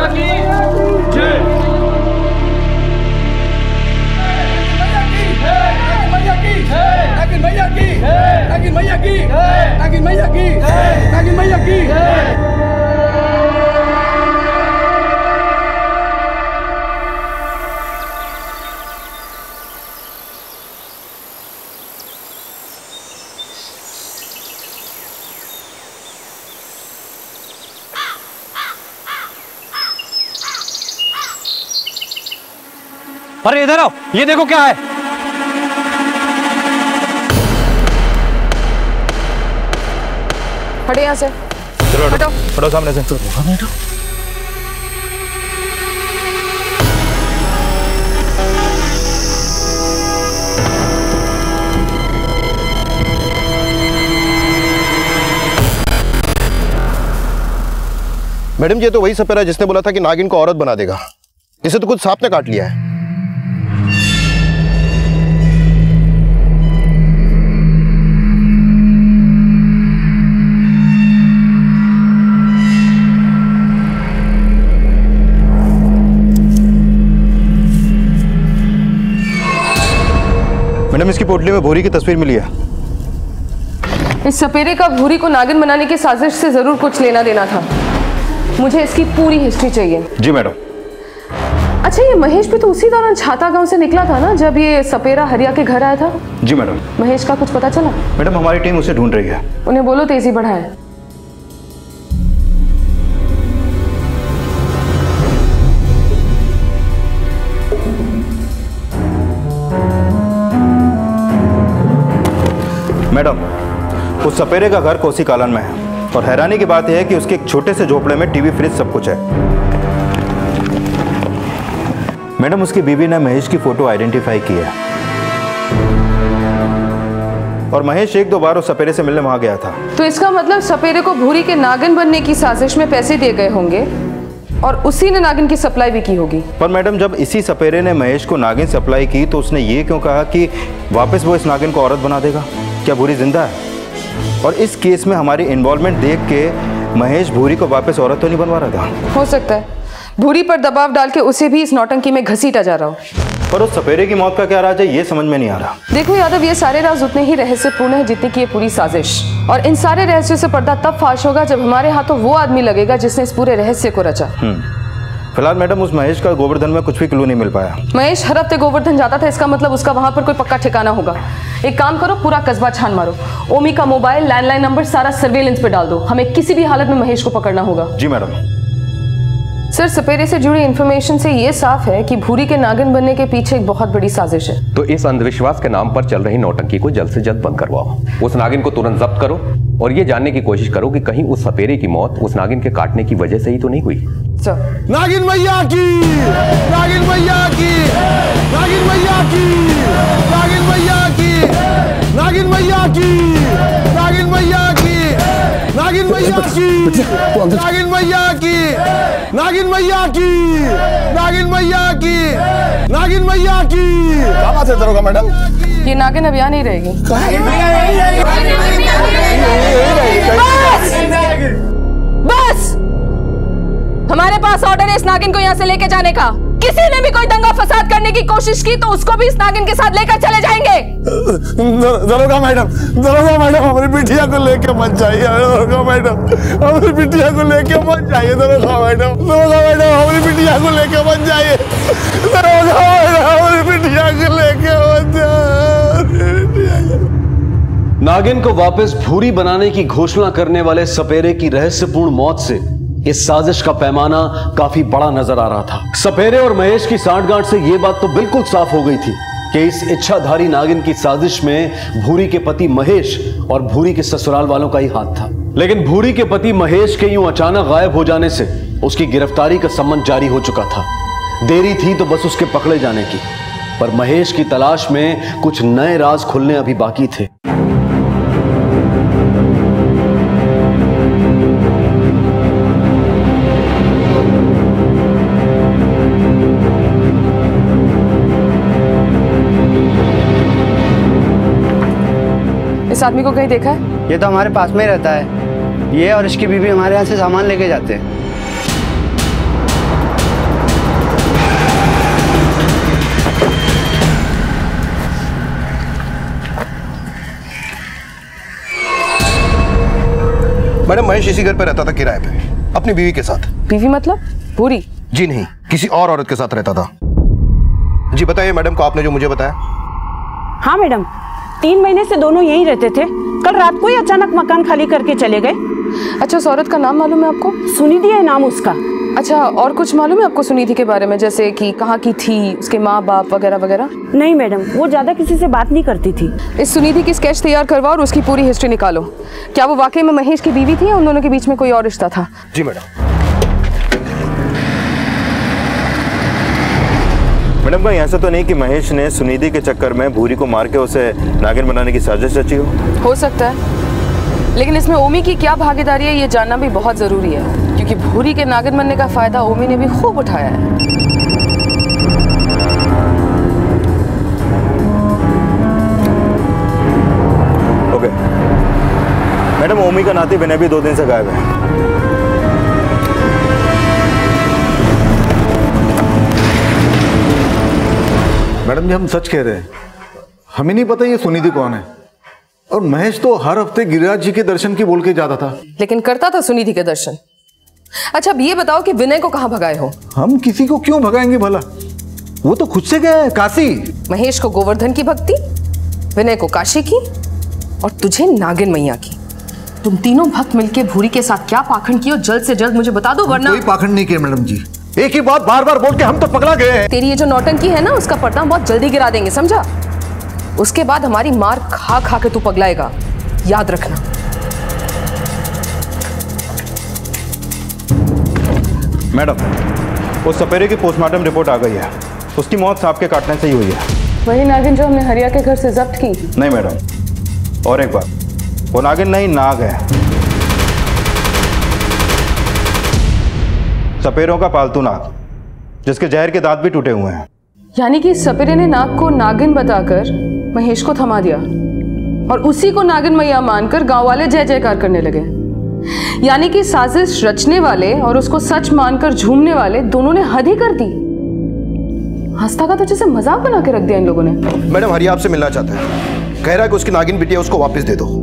अरे इधर आओ, ये देखो क्या है। हटो यहाँ से। चलो हटो, हटो सामने से। हटो। मैडम, ये तो वही सपेरा जिसने बोला था कि नागिन को औरत बना देगा। इसे तो कुछ सांप ने काट लिया है। मैडम, इसकी पोटली में भूरी की तस्वीर मिली है। इस सपेरे का भूरी को नागिन बनाने की साजिश से जरूर कुछ लेना देना था। मुझे इसकी पूरी हिस्ट्री चाहिए। जी मैडम। अच्छा, ये महेश भी तो उसी दौरान छाता गांव से निकला था ना, जब ये सपेरा हरिया के घर आया था? जी मैडम। महेश का कुछ पता चला? मैडम, हमारी टीम उसे ढूंढ रही है। उन्हें बोलो तेजी बढ़ाए। मैडम, उस सपेरे का घर कोसी कालन में है और हैरानी की बात यह है कि उसके एक छोटे से झोपड़े में टीवी, फ्रिज सब कुछ है। मैडम, उसकी बीवी ने महेश की फोटो आइडेंटिफाई की है और महेश एक दो बार उस सपेरे से मिलने वहां गया था। तो इसका मतलब सपेरे को भूरी के नागिन बनने की साजिश में पैसे दिए गए होंगे और उसी ने नागिन की सप्लाई भी की होगी। पर मैडम, जब इसी सपेरे ने महेश को नागिन सप्लाई की तो उसने ये क्यों कहा कि वापस वो इस नागिन को औरत बना देगा? क्या भूरी जिंदा है? और इस केस में हमारी इन्वॉल्वमेंट देख के महेश भूरी को वापस औरत तो नहीं बनवा रहा था? हो सकता है भूरी पर दबाव डाल के उसे भी इस नौटंकी में घसीटा जा रहा हो। पर उस सपेरे की मौत का क्या राज है, ये समझ में नहीं आ रहा। देखो यादव, ये सारे राज उतने ही रहस्यपूर्ण है जितनी की ये पूरी साजिश। और इन सारे रहस्यों से पर्दा तब फाश होगा जब हमारे हाथों वो आदमी लगेगा जिसने इस पूरे रहस्य को रचा। फिलहाल मैडम, उस महेश का गोवर्धन में कुछ भी क्लू नहीं मिल पाया। महेश हर हफ्ते गोवर्धन जाता था, इसका मतलब उसका वहां पर कोई पक्का ठिकाना होगा। एक काम करो, पूरा कस्बा छान मारो। ओमी का मोबाइल, लैंडलाइन नंबर सारा सर्वेलेंस पे डाल दो। हमें किसी भी हालत में महेश को पकड़ना होगा। जी मैडम। सर, सपेरे से जुड़ी इंफॉर्मेशन से ये साफ है कि भूरी के नागिन बनने के पीछे एक बहुत बड़ी साजिश है। तो इस अंधविश्वास के नाम पर चल रही नौटंकी को जल्द से जल्द बंद करवाओ। उस नागिन को तुरंत जब्त करो और ये जानने की कोशिश करो कि कहीं उस सपेरे की मौत उस नागिन के काटने की वजह से ही तो नहीं हुई। नागिन मैया की, नागिन मैया की, नागिन मैया की, नागिन मैया की, नागिन मैया की, नागिन मैया की, नागिन मैया की, नागिन मैया की, नागिन मैया की, नागिन मैया की, नागिन मैया की। क्या बात है दरोगा मैडम? ये नागिन अब यहाँ नहीं रहेगी। बस, हमारे पास ऑर्डर है इस नागिन को यहाँ से लेके जाने का। किसी ने भी कोई दंगा फसाद करने की कोशिश की तो उसको भी इस नागिन के साथ लेकर चले जाएंगे। दरोगा मैडम हमारी बिटिया को लेके मत जाइए। दरोगा मैडम हमारी बिटिया को लेके मत जाइए। दरोगा मैडम हमारी बिटिया को लेके मत जाइए। दरोगा मैडम हमारी बिटिया को लेके मत जाइए। नागिन को वापस भूरी बनाने की घोषणा करने वाले सपेरे की रहस्यपूर्ण मौत से इस साजिश का पैमाना काफी बड़ा नजर आ रहा था। सपेरे और महेश की सांठगांठ से यह बात तो बिल्कुल साफ हो गई थी कि इस इच्छाधारी नागिन की साजिश में भूरी के पति महेश और भूरी के ससुराल वालों का ही हाथ था। लेकिन भूरी के पति महेश के यूं अचानक गायब हो जाने से उसकी गिरफ्तारी का संबंध जारी हो चुका था। देरी थी तो बस उसके पकड़े जाने की, पर महेश की तलाश में कुछ नए राज खुलने अभी बाकी थे। इस आदमी को कहीं देखा है? ये तो हमारे पास में ही रहता है। ये और इसकी बीवी हमारे यहाँ से सामान लेके जाते हैं। मैडम महेश इसी घर पे रहता था किराए पे, अपनी बीवी के साथ। बीवी मतलब भूरी? जी नहीं, किसी और औरत के साथ रहता था। जी बताइए मैडम को आपने जो मुझे बताया। हाँ मैडम, 3 महीने से दोनों यहीं रहते थे। कल रात को ही अचानक मकान खाली करके चले गए। अच्छा, उस औरत का नाम मालूम है आपको? सुनिधि है नाम उसका। अच्छा, और कुछ मालूम है आपको सुनिधि के बारे में, जैसे कि कहाँ की थी, उसके माँ बाप वगैरह वगैरह? नहीं मैडम, वो ज्यादा किसी से बात नहीं करती थी। इस सुनिधि की स्केच तैयार करवाओ और उसकी पूरी हिस्ट्री निकालो। क्या वो वाकई में महेश की बीवी थी या उन दोनों के बीच में कोई और रिश्ता था? जी मैडम। मैडम कहीं ऐसा तो नहीं कि महेश ने सुनिधि के चक्कर में भूरी को मार के उसे नागिन बनाने की साजिश रची हो सकता है, लेकिन इसमें ओमी की क्या भागीदारी है ये जानना भी बहुत जरूरी है, क्योंकि भूरी के नागिन बनने का फायदा ओमी ने भी खूब उठाया है। ओके मैडम, ओमी का नाती विनय भी 2 दिन से गायब है। मैडम जी हम सच कह रहे हैं, हमें नहीं पता ये सुनिधि कौन है। और महेश तो हर हफ्ते गिरिराज जी के दर्शन की बोल के जाता था। लेकिन करता था सुनिधि के दर्शन। अच्छा, अब ये बताओ कि विनय को कहाँ भगाए हो? हम किसी को क्यों भगाएंगे भला, वो तो खुद से गया है काशी। महेश को गोवर्धन की भक्ति, विनय को काशी की, और तुझे नागिन मैया की। तुम तीनों भक्त मिलके भूरी के साथ क्या पाखंड किए, जल्द से जल्द मुझे बता दो, वरना। कोई पाखंड नहीं किया मैडम जी, एक ही बात बार बार बोल के हम तो पकड़ा गए। तेरी ये जो नौटंकी है ना, उसका पर्दा बहुत जल्दी गिरा देंगे, समझा? उसके बाद हमारी मार खा खा के तू पगलाएगा, याद रखना। मैडम, उस सपेरे की पोस्टमार्टम रिपोर्ट आ गई है। उसकी मौत सांप के काटने से ही हुई है। वही नागिन जो हमने हरिया के घर से जब्त की? नहीं मैडम, और एक बात, वो नागिन नहीं नाग है, सपेरों का पालतू नाग, जिसके जहर के दांत भी टूटे हुए हैं। यानी कि सपेरे ने नाग को नागिन बताकर महेश को थमा दिया और उसी को नागिन मैया मानकर गांव वाले जय जयकार करने लगे। यानी कि साजिश रचने वाले और उसको सच मानकर झूमने वाले दोनों ने हद ही कर दी। हंसता का तो जैसे मजाक बना के रख दिया इन लोगों ने। मैडम हरिया आपसे मिलना चाहता है, कह रहा है कि उसकी नागिन बिटिया उसको वापस दे दो।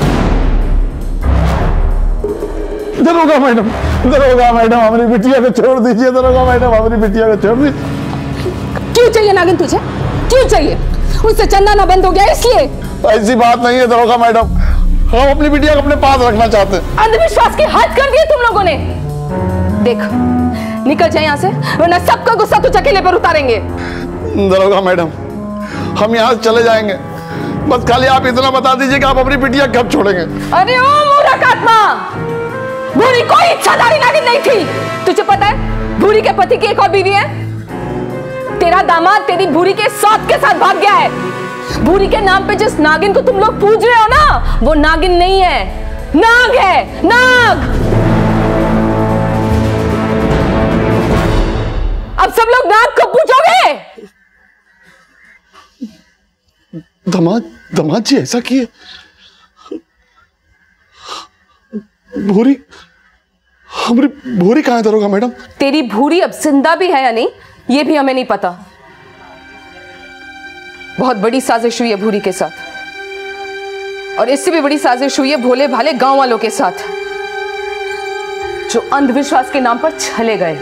दरोगा मैडम हमारी बिटिया को छोड़ दीजिए। दरोगा मैडम हमारी बिटिया को छोड़ दीजिए। क्यों चाहिए नागिन तुझे, क्यों चाहिए? उससे चंदा ना बंद हो गया इसलिए? ऐसी बात नहीं है दरोगा मैडम, हम अपनी बिटिया को अपने पास रखना चाहते हैं। अंधविश्वास की हद कर दी तुम लोगों ने। देख, निकल जाए यहाँ से, वरना सबका गुस्सा तुझ अकेले पर उतारेंगे। दरोगा मैडम हम यहाँ से चले जाएंगे, बस खाली आप इतना बता दीजिए कि आप अपनी बिटिया कब छोड़ेंगे। अरे ओ मूर्ख आत्मा, भूरी कोई इच्छाधारी नागिन नहीं थी। तुझे पता है भूरी के पति की एक और बीवी है। तेरा दामाद तेरी भूरी के सौत के साथ भाग गया है। भूरी के नाम पे जिस नागिन को तुम लोग पूज रहे हो ना, वो नागिन नहीं है, नाग है, नाग। अब सब लोग नाग को पूजोगे। दामाद जी ऐसा किए? भूरी, हमारी भूरी कहाँ है दरोगा मैडम? तेरी भूरी अब जिंदा भी है या नहीं ये भी हमें नहीं पता। बहुत बड़ी साजिश हुई है भूरी के साथ, और इससे भी बड़ी साजिश हुई है भोले भाले गांव वालों के साथ, जो अंधविश्वास के नाम पर छले गए।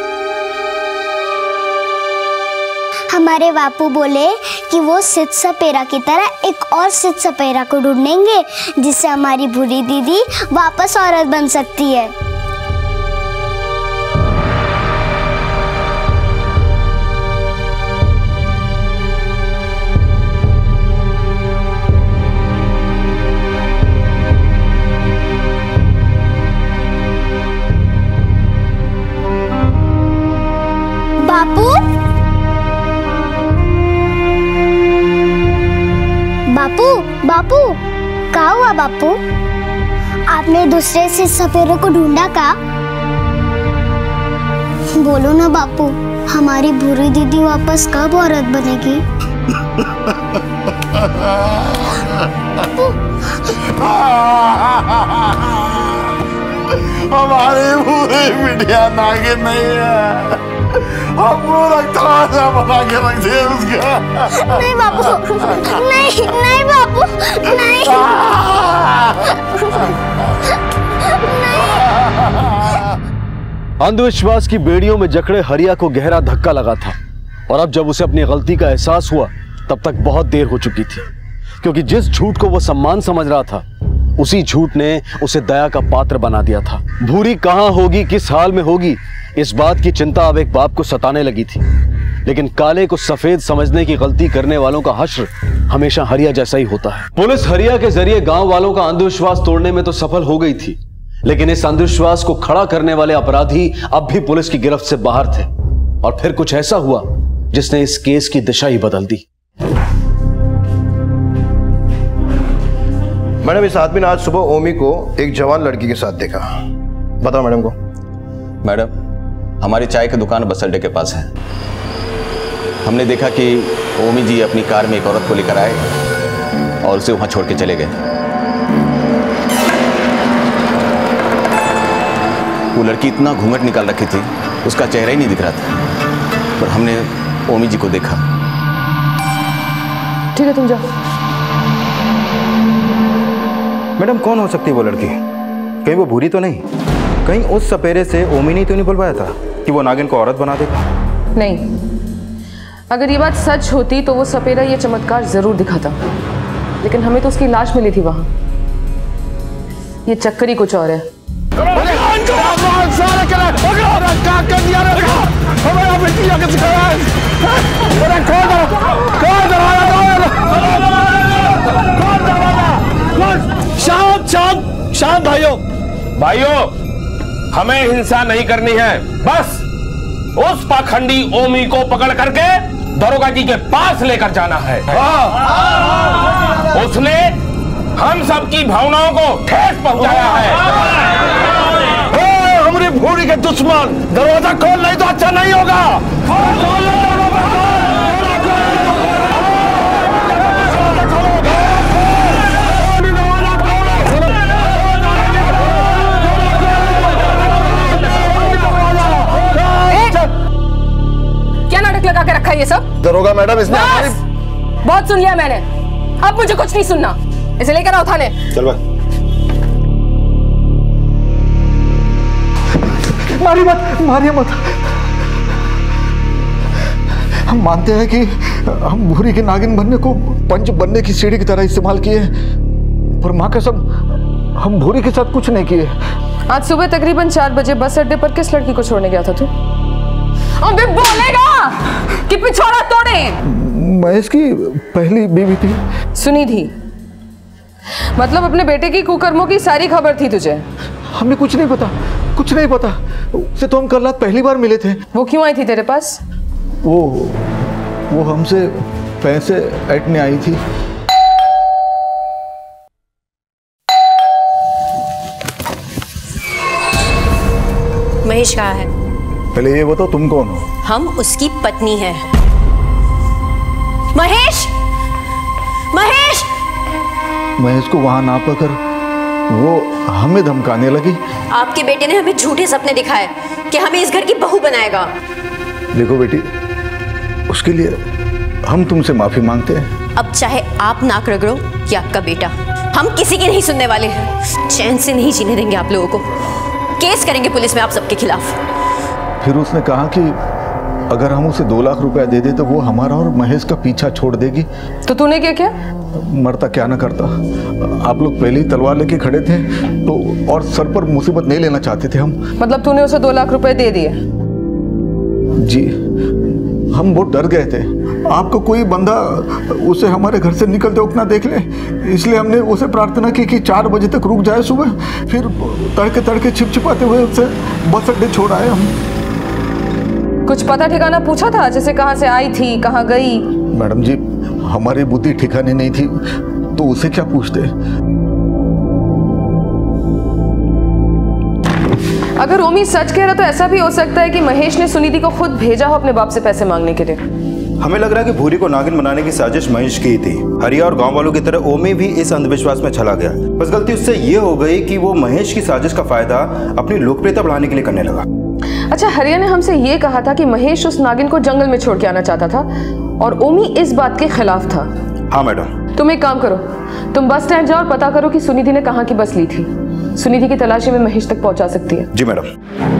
हमारे बापू बोले कि वो सिद्ध सपेरा की तरह एक और सिद्ध सपेरा को ढूंढेंगे, जिससे हमारी भूरी दीदी वापस औरत बन सकती है। बापू, बापू, बापू, क्या हुआ बापू? आपने दूसरे सिद्ध सपेरे को ढूंढा का? बोलो ना बापू, हमारी भूरी दीदी वापस कब औरत बनेगी? हमारी भूरी बिटिया नागिन नहीं है, हम पूरा ताजा बना के रख दिए उसका। नहीं बापू, नहीं नहीं बापू, नहीं। अंधविश्वास की बेड़ियों में जकड़े हरिया को गहरा धक्का लगा था, और अब जब उसे अपनी गलती का एहसास हुआ तब तक बहुत देर हो चुकी थी, क्योंकि जिस झूठ को वो सम्मान समझ रहा था उसी झूठ ने उसे दया का पात्र बना दिया था। भूरी कहाँ होगी, किस हाल में होगी, इस बात की चिंता अब एक बाप को सताने लगी थी। लेकिन काले को सफेद समझने की गलती करने वालों का हश्र हमेशा हरिया जैसा ही होता है। पुलिस हरिया के जरिए गांव वालों का अंधविश्वास तोड़ने में तो सफल हो गई थी, लेकिन इस अंधविश्वास को खड़ा करने वाले अपराधी अब भी पुलिस की गिरफ्त से बाहर थे। और फिर कुछ ऐसा हुआ जिसने इस केस की दिशा ही बदल दी। मैडम, इस आदमी ने आज सुबह ओमी को एक जवान लड़की के साथ देखा। बताओ मैडम को। मैडम, हमारी चाय की दुकान बस अड्डे के पास है। हमने देखा कि ओमी जी अपनी कार में एक औरत को लेकर आए और उसे वहां छोड़ के चले गए। वो लड़की इतना घूंघट निकाल रखी थी, उसका चेहरा ही नहीं दिख रहा था, पर हमने ओमी जी को देखा। ठीक है, तुम जाओ। मैडम, कौन हो सकती है वो लड़की? कहीं वो भूरी तो नहीं? कहीं उस सपेरे से ओमी ने तो नहीं बोलवाया था कि वो नागिन को औरत बना देगा? नहीं, अगर ये बात सच होती तो वो सपेरा ये चमत्कार जरूर दिखाता, लेकिन हमें तो उसकी लाश मिली थी वहां। ये चक्कर ही कुछ और है। शांत शांत शांत भाइयों, हमें हिंसा नहीं करनी है। बस उस पाखंडी ओमी को पकड़ करके दरोगा जी के पास लेकर जाना है। उसने हम सबकी भावनाओं को ठेस पहुंचाया है। हमारी भूरी के दुश्मन, दरवाजा खोल, नहीं तो अच्छा नहीं होगा। क्या नाटक लगा के रखा है ये सब? दरोगा मैडम, इसने बहुत सुन लिया मैंने, अब मुझे कुछ नहीं सुनना। इसे लेकर आओ थाने। चल भाई। मारिए मत, मारिए मत। हम मानते हैं कि हम भूरी के नागिन बनने को पंच बनने की सीढ़ी की तरह इस्तेमाल किए, पर माँ कसम हम भूरी के साथ कुछ नहीं किए। आज सुबह तकरीबन 4 बजे बस अड्डे पर किस लड़की को छोड़ने गया था तू? अबे बोलेगा कि पिछोड़ा तोड़े? महेश की पहली बीवी थी। सुनी थी? मतलब अपने बेटे की कुकर्मों की सारी खबर थी तुझे? हमें कुछ नहीं पता, कुछ नहीं पता। उसे तो हम कल रात पहली बार मिले थे। वो क्यों आई थी तेरे पास? वो हमसे पैसे ऐंठने आई थी। महेश कहाँ है? पहले ये बताओ तुम कौन हो? हम उसकी पत्नी हैं। महेश! महेश! महेश को वहां ना पाकर वो हमें धमकाने लगी। आपके बेटे ने हमें झूठे सपने दिखाए कि हमें इस घर की बहू बनाएगा। देखो बेटी, उसके लिए हम तुमसे माफी मांगते हैं। अब चाहे आप नाक रगड़ो या आपका बेटा, हम किसी की नहीं सुनने वाले। चैन से नहीं जीने देंगे आप लोगों को। केस करेंगे पुलिस में आप सबके खिलाफ। फिर उसने कहा कि अगर हम उसे 2 लाख रुपया दे दे तो वो हमारा और महेश का पीछा छोड़ देगी। तो तूने क्या किया? मरता क्या ना करता। आप लोग पहले ही तलवार लेके खड़े थे तो, और सर पर मुसीबत नहीं लेना चाहते थे हम। मतलब तूने उसे 2 लाख रुपए दे दिए? जी, हम बहुत डर गए थे आपको कोई बंदा उसे हमारे घर से निकलते वक्त ना देख ले, इसलिए हमने उसे प्रार्थना की कि 4 बजे तक रुक जाए सुबह, फिर तड़के तड़के छिपछिपाते हुए उसे बस अड्डे छोड़ आए हम। कुछ पता ठिकाना पूछा था, जैसे कहाँ से आई थी, कहाँ गई? मैडम जी, हमारी बुद्धि ठिकाने नहीं थी तो उसे क्या पूछते। अगर ओमी सच कह रहा तो ऐसा भी हो सकता है कि महेश ने सुनीति को खुद भेजा हो अपने बाप से पैसे मांगने के लिए। हमें लग रहा है कि भूरी को नागिन बनाने की साजिश महेश की थी। हरिया और गांव वालों की तरह ओमी भी इस अंधविश्वास में चला गया। बस गलती उससे ये हो गई कि वो महेश की साजिश का फायदा अपनी लोकप्रियता बढ़ाने के लिए करने लगा। अच्छा, हरिया ने हमसे ये कहा था कि महेश उस नागिन को जंगल में छोड़ के आना चाहता था और ओमी इस बात के खिलाफ था। हाँ मैडम। तुम एक काम करो, तुम बस स्टैंड जाओ और पता करो कि सुनीति ने कहाँ की बस ली थी। सुनीति की तलाशी में महेश तक पहुंचा सकती है। जी मैडम।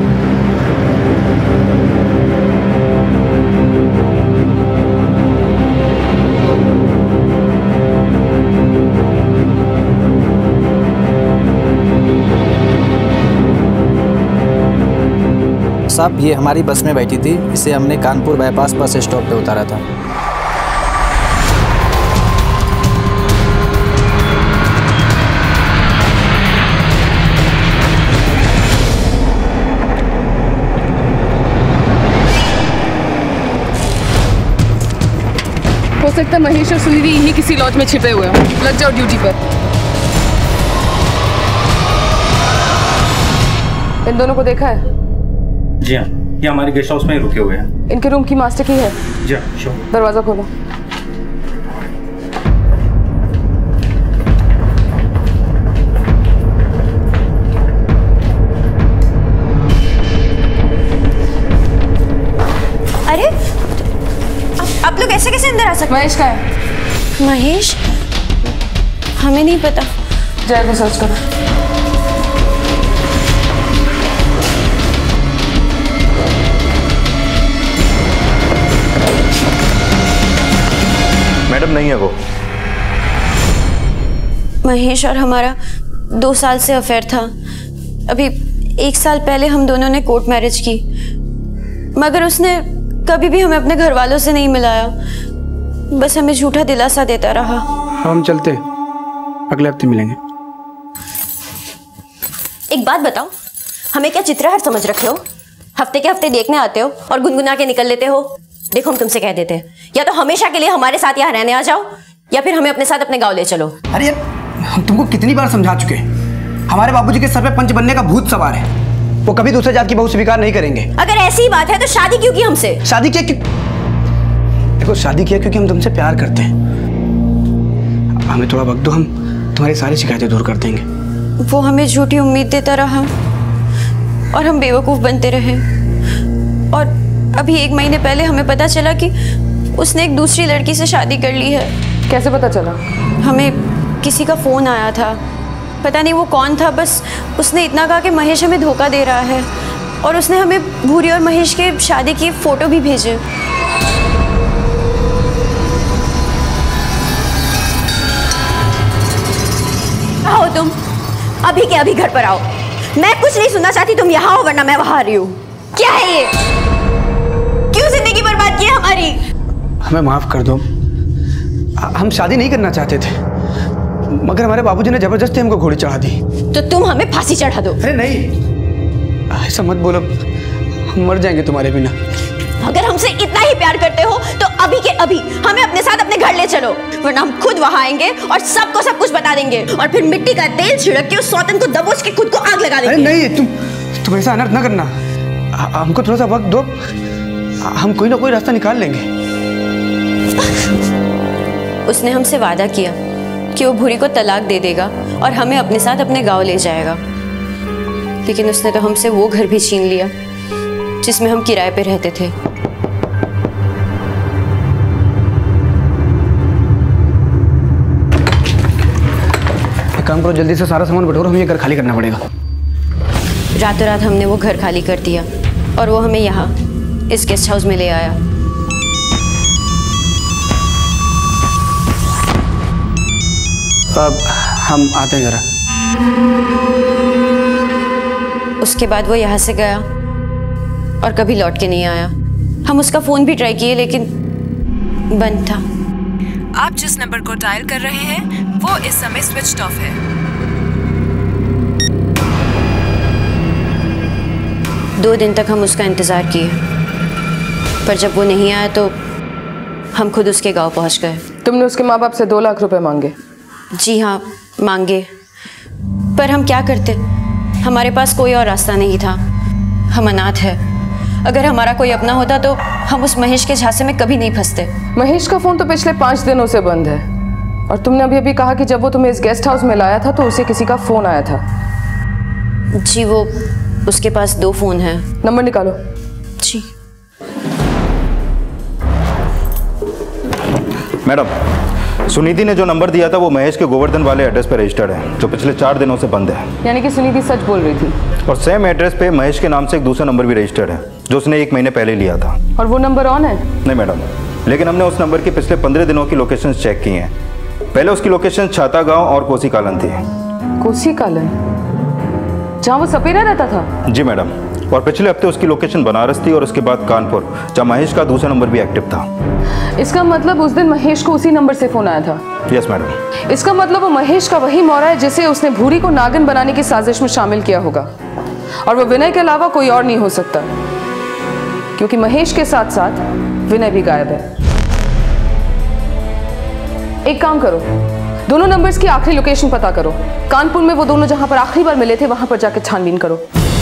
साहब, ये हमारी बस में बैठी थी, इसे हमने कानपुर बाईपास बस स्टॉप पे उतारा था। हो सकता है महेश और सुनीति यहीं किसी लॉज में छिपे हुए हों। लग जाओ ड्यूटी पर। इन दोनों को देखा है? जी हाँ, ये हमारे गेस्ट हाउस में ही रुके हुए हैं। इनके रूम की मास्टर की है? जी हाँ, श्योर। दरवाजा खोलो। अरे आप लोग ऐसे कैसे अंदर आ सकते? महेश का है? महेश? हमें नहीं पता। जय को सर्च करो। मैडम नहीं है वो। महेश और हमारा 2 साल से अफेयर था। अभी 1 साल पहले हम दोनों ने कोर्ट मैरिज की, मगर उसने कभी भी हमें अपने घर वालों से नहीं मिलाया, बस हमें झूठा दिलासा देता रहा। हम चलते हैं, अगले हफ्ते मिलेंगे। एक बात बताओ, हमें क्या चित्रहार समझ रखे हो? हफ्ते के हफ्ते देखने आते हो और गुनगुना के निकल लेते हो। देखो, हम तुमसे कह देते हैं, या तो हमेशा के लिए हमारे साथ यहाँ रहने आ जाओ, या फिर हमें अपने साथ अपने गांव ले चलो। अरे यार, हम तुमको कितनी बार समझा चुके हैं, हमारे बाबूजी के सर पे पंच बनने का भूत सवार है। वो कभी दूसरे जात की बहू स्वीकार नहीं करेंगे। अगर ऐसी ही बात है तो शादी क्यों की हमसे? शादी किया क्यों? देखो, शादी किया क्योंकि हम तुमसे प्यार करते हैं। हमें थोड़ा वक्त दो, हम तुम्हारी सारी शिकायतें दूर कर देंगे। वो हमें झूठी उम्मीद देता रहा और हम बेवकूफ बनते रहे, और अभी 1 महीने पहले हमें पता चला कि उसने एक दूसरी लड़की से शादी कर ली है। कैसे पता चला? हमें किसी का फोन आया था, पता नहीं वो कौन था, बस उसने इतना कहा कि महेश हमें धोखा दे रहा है, और उसने हमें भूरी और महेश के शादी की फोटो भी भेजे। आओ तुम, अभी के अभी घर पर आओ। मैं कुछ नहीं सुनना चाहती, तुम यहाँ हो वरना मैं वहां आ रही हूँ। क्या है ये? क्यों जिंदगी बर्बाद की है हमारी? हमें माफ कर दो, हम शादी नहीं करना चाहते थे, मगर हमारे बाबूजी ने जबरदस्ती हमको घोड़ी चढ़ा दी। तो तुम हमें फांसी चढ़ा दो। अरे नहीं, ऐसा मत बोलो, हम मर जाएंगे तुम्हारे बिना। अगर हमसे इतना ही प्यार करते हो तो अभी के अभी हमें अपने साथ अपने घर ले चलो, वरना हम खुद वहां आएंगे और सबको सब कुछ बता देंगे, और फिर मिट्टी का तेल छिड़क के उस सौतन को दबोच के खुद को आग लगा देंगे। अरे नहीं, तुम ऐसा अनर्थ ना करना, हमको थोड़ा सा वक्त दो, हम कोई ना कोई रास्ता निकाल लेंगे। उसने हमसे वादा किया कि वो भूरी को तलाक दे देगा और हमें अपने साथ अपने गांव ले जाएगा, लेकिन उसने तो हमसे वो घर भी छीन लिया जिसमें हम किराए पे रहते थे। एक काम करो, जल्दी से सारा सामान बटोरो, हमें ये घर खाली करना पड़ेगा। रातों रात हमने वो घर खाली कर दिया और वो हमें यहाँ इस गेस्ट हाउस में ले आया। अब हम आते हैं जरा। उसके बाद वो यहाँ से गया और कभी लौट के नहीं आया। हम उसका फ़ोन भी ट्राई किए लेकिन बंद था। आप जिस नंबर को डायल कर रहे हैं वो इस समय स्विच्ड ऑफ है। 2 दिन तक हम उसका इंतज़ार किए, पर जब वो नहीं आया तो हम खुद उसके गांव पहुंच गए। तुमने उसके माँ बाप से 2 लाख रुपए मांगे? जी हाँ, मांगे, पर हम क्या करते? हमारे पास कोई और रास्ता नहीं था। हम अनाथ है। अगर हमारा कोई अपना होता तो हम उस महेश के झांसे में कभी नहीं फंसते। महेश का फ़ोन तो पिछले 5 दिनों से बंद है, और तुमने अभी अभी कहा कि जब वो तुम्हें इस गेस्ट हाउस में लाया था तो उसे किसी का फ़ोन आया था। जी, वो उसके पास 2 फ़ोन हैं। नंबर निकालो। जी। मैडम, सुनीति ने जो नंबर दिया था वो महेश के गोवर्धन वाले एड्रेस पर रजिस्टर्ड है, जो पिछले 4 दिनों से बंद है। यानी कि सुनीति सच बोल रही थी। और सेम एड्रेस पे महेश के नाम से एक दूसरा नंबर भी रजिस्टर्ड है, जो उसने 1 महीने पहले लिया था। और वो नंबर ऑन है? नहीं मैडम, लेकिन हमने उस नंबर के पिछले 15 दिनों की लोकेशन चेक की हैं। पहले उसकी लोकेशन छाता गांव और कोसी कालन थी। कोसी कालन, जहाँ वो सपेरा रहता था? जी मैडम, और पिछले हफ्ते उसकी लोकेशन बनारस थी और उसके बाद कानपुर, जहाँ महेश का दूसरा नंबर भी एक्टिव था। इसका मतलब उस दिन महेश को उसी नंबर से फ़ोन आया था? Yes madam. इसका मतलब वो महेश का वही मौरा है जिसे उसने भूरी को नागिन बनाने की साजिश में शामिल किया होगा, और वो विनय के अलावा कोई और नहीं हो सकता, क्योंकि महेश के साथ साथ विनय भी गायब है। एक काम करो, दोनों नंबर्स की आखिरी लोकेशन पता करो। कानपुर में वो दोनों जहां पर आखिरी बार मिले थे वहां पर जाकर छानबीन करो।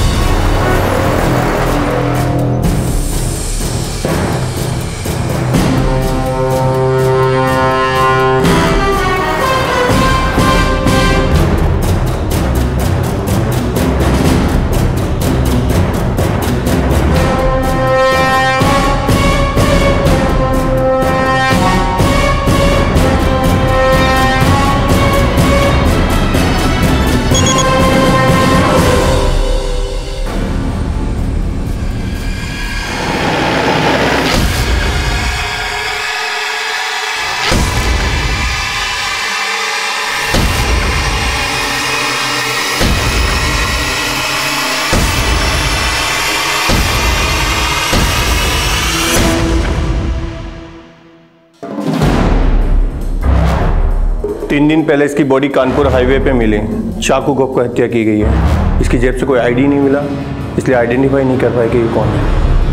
तीन दिन पहले इसकी बॉडी कानपुर हाईवे पे मिली, चाकू घोंप कर हत्या की गई है। इसकी जेब से कोई आईडी नहीं मिला, इसलिए आइडेंटिफाई नहीं कर पाए कि ये कौन है।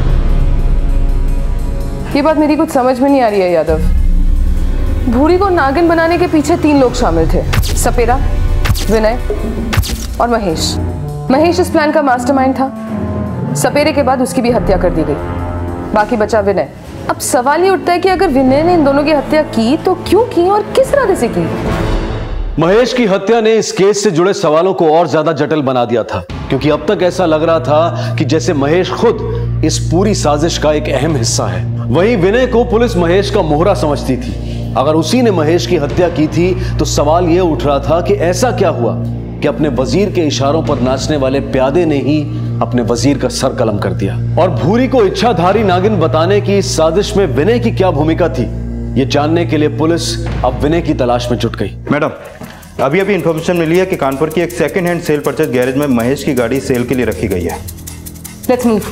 ये बात मेरी कुछ समझ में नहीं आ रही है यादव। भूरी को नागिन बनाने के पीछे 3 लोग शामिल थे, सपेरा, विनय और महेश। महेश इस प्लान का मास्टरमाइंड था। सपेरे के बाद उसकी भी हत्या कर दी गई, बाकी बचा विनय। अब सवाल ये उठता है कि अगर विनय ने इन दोनों की हत्या की तो क्यों की और किस इरादे से की? महेश की हत्या ने इस केस से जुड़े सवालों को और ज्यादा जटिल बना दिया था, क्योंकि अब तक ऐसा लग रहा था कि जैसे महेश खुद इस पूरी साजिश का एक अहम हिस्सा है। वहीं विनय को पुलिस महेश का मोहरा समझती थी। अगर उसी ने महेश की हत्या की थी तो सवाल यह उठ रहा था कि ऐसा क्या हुआ कि अपने वजीर के इशारों पर नाचने वाले प्यादे ने ही अपने वजीर का सर कलम कर दिया। और भूरी को इच्छाधारी नागिन बताने की इस साजिश में विनय की क्या भूमिका थी, ये जानने के लिए पुलिस अब विनय की तलाश में जुट गई। मैडम, अभी इंफॉर्मेशन मिली है कि कानपुर की एक second hand sale purchase garage में महेश की गाड़ी सेल के लिए रखी गई है। Let's move.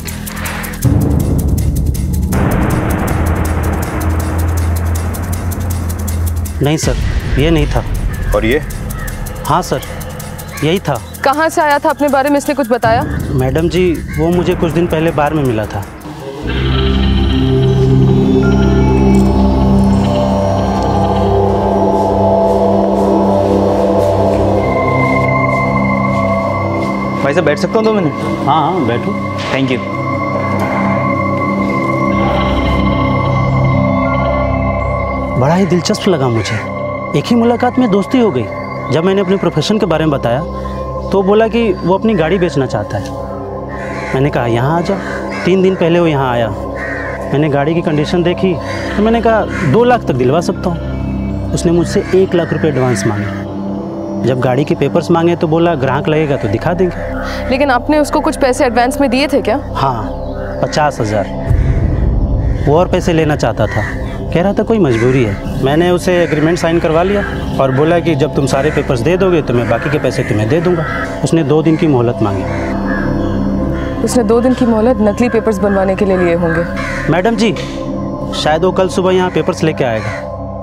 नहीं सर, ये नहीं था। और ये? हाँ सर, यही था। कहाँ से आया था, अपने बारे में इसने कुछ बताया? मैडम जी, वो मुझे कुछ दिन पहले बार में मिला था। भाई साहब बैठ सकता हूँ 2 मिनट? हाँ हाँ बैठो। Thank you. बड़ा ही दिलचस्प लगा मुझे। एक ही मुलाकात में दोस्ती हो गई। जब मैंने अपने प्रोफेशन के बारे में बताया तो बोला कि वो अपनी गाड़ी बेचना चाहता है। मैंने कहा यहाँ आ जाओ। 3 दिन पहले वो यहाँ आया। मैंने गाड़ी की कंडीशन देखी तो मैंने कहा 2 लाख तक दिलवा सकता हूँ। उसने मुझसे 1 लाख रुपए एडवांस मांगे। जब गाड़ी के पेपर्स मांगे तो बोला ग्राहक लगेगा तो दिखा देंगे। लेकिन आपने उसको कुछ पैसे एडवांस में दिए थे क्या? हाँ 50,000। वो और पैसे लेना चाहता था, कह रहा था कोई मजबूरी है। मैंने उसे एग्रीमेंट साइन करवा लिया और बोला कि जब तुम सारे पेपर्स दे दोगे तो मैं बाकी के पैसे तुम्हें दे दूंगा। उसने 2 दिन की मोहलत मांगी। उसने 2 दिन की मोहलत नकली पेपर्स बनवाने के लिए लिए होंगे। मैडम जी शायद वो कल सुबह यहाँ पेपर्स लेके आएगा।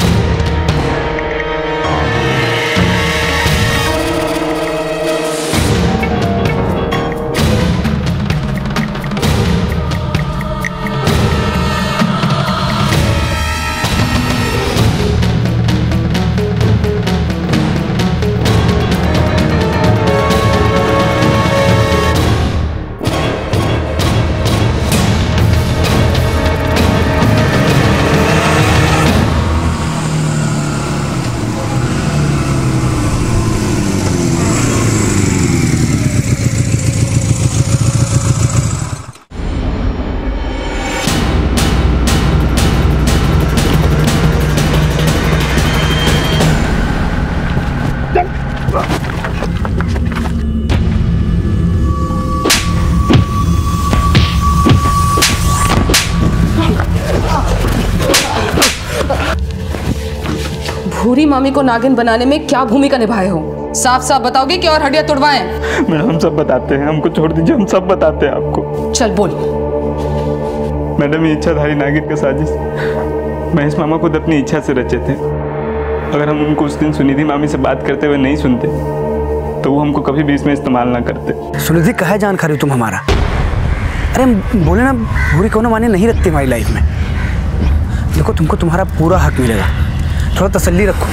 भूरी मामी को नागिन बनाने में क्या भूमिका निभाए हो? साफ साफ बताओगे कि और हड्डियां तुड़वाएं? मैडम हम सब बताते हैं, हमको छोड़ दीजिए, हम सब बताते हैं आपको। चल बोल। मैडम ये इच्छाधारी नागिन का साजिश महेश मामा खुद अपनी इच्छा से रचे थे। अगर हम उनको उस दिन सुनिधि मामी से बात करते हुए नहीं सुनते तो वो हमको कभी भी इसमें इस्तेमाल ना करते। सुनिधि कहे जान खा रही तुम हमारा? अरे बोले ना भूरी कोनो माने नहीं रखती हमारी लाइफ में। देखो तुमको तुम्हारा पूरा हक मिलेगा, थोड़ा तसल्ली रखो।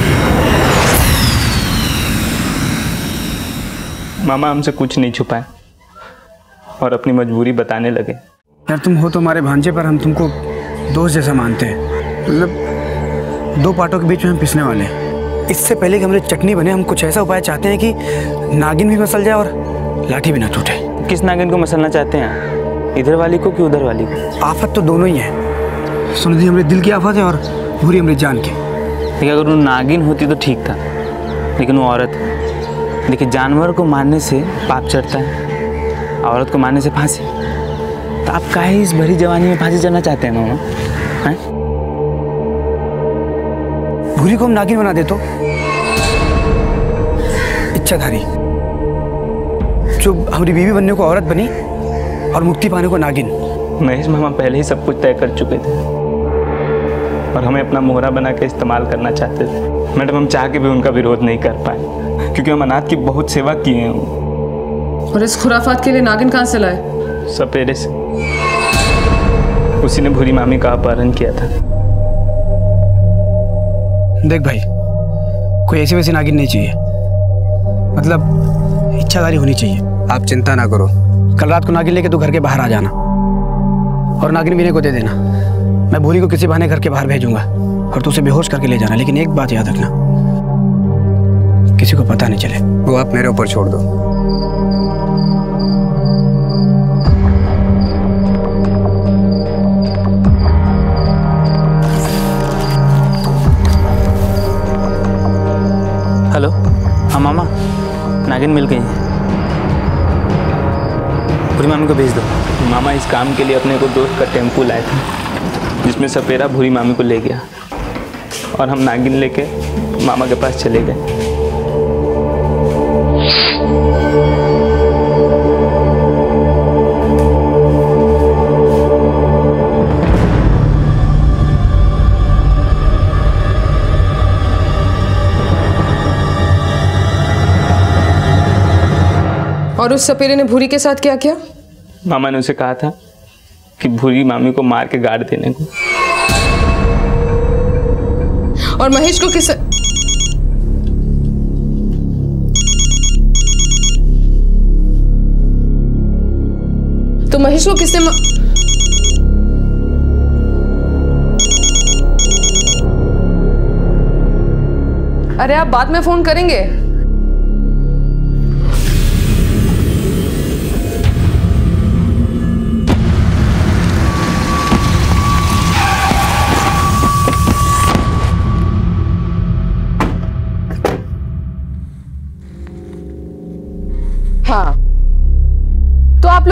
मामा हमसे कुछ नहीं छुपाए और अपनी मजबूरी बताने लगे। यार तुम हो तो हमारे भांजे, पर हम तुमको दोस्त जैसा मानते हैं। मतलब 2 पार्टों के बीच में हम पिसने वाले हैं। इससे पहले कि हमारी चटनी बने हम कुछ ऐसा उपाय चाहते हैं कि नागिन भी मसल जाए और लाठी भी ना टूटे। किस नागिन को मसलना चाहते हैं, इधर वाली को कि उधर वाली को? आफत तो दोनों ही है। सुनिधि हमारे दिल की आफत है और भूरी हमारी जान की। देखिए अगर वो नागिन होती तो ठीक था, लेकिन वो औरत है। देखिए जानवर को मारने से पाप चढ़ता है, औरत को मारने से फांसी। तो आप काहे इस भरी जवानी में फांसी चढ़ना चाहते हैं मामा? हैं? भूरी को हम नागिन बना दे तो इच्छाधारी, जो हमारी बीवी बनने को औरत बनी और मुक्ति पाने को नागिन। महेश मामा पहले ही सब कुछ तय कर चुके थे और हमें अपना मोहरा बना के इस्तेमाल करना चाहते थे। मैडम हम चाह के भी उनका विरोध नहीं कर पाए, क्योंकि हम अनाथ की बहुत सेवा किए हैं। और इस खुराफात के लिए नागिन कहाँ से लाए? सपेरे से। उसी ने भूरी मामी का अपहरण किया था। देख भाई, कोई ऐसी वैसी नागिन नहीं चाहिए, मतलब इच्छाधारी होनी चाहिए। आप चिंता ना करो, कल रात को नागिन लेके तू घर के बाहर आ जाना और नागिन विनय को दे देना। मैं भूरी को किसी बहाने घर के बाहर भेजूंगा और तू उसे बेहोश करके ले जाना। लेकिन एक बात याद रखना, किसी को पता नहीं चले। वो आप मेरे ऊपर छोड़ दो। हेलो, हाँ मामा, नागिन मिल गई है। भूरी मामी को भेज दो। मामा इस काम के लिए अपने को दोस्त का टेम्पू लाए थे, जिसमें सपेरा भूरी मामी को ले गया और हम नागिन लेके मामा के पास चले गए। और उस सपेरे ने भूरी के साथ क्या किया? मामा ने उसे कहा था कि भूरी मामी को मार के गाड़ देने को। और महेश को किस तो महेश को किसने अरे आप बाद में फोन करेंगे।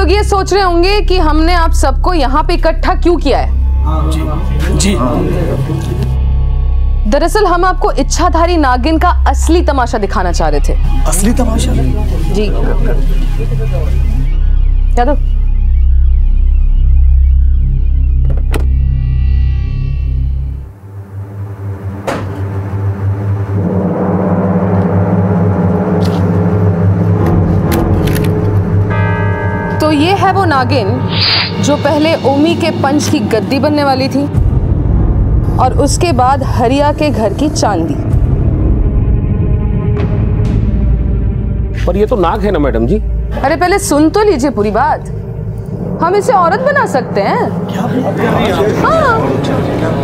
लोग ये सोच रहे होंगे कि हमने आप सबको यहाँ पे इकट्ठा क्यों किया है। जी। दरअसल हम आपको इच्छाधारी नागिन का असली तमाशा दिखाना चाह रहे थे। असली तमाशा? जी। यादव, तो ये है वो नागिन जो पहले ओमी के पंच की गद्दी बनने वाली थी और उसके बाद हरिया के घर की चांदी। पर ये तो नाग है ना मैडम जी। अरे पहले सुन तो लीजिए पूरी बात। हम इसे औरत बना सकते हैं। हाँ।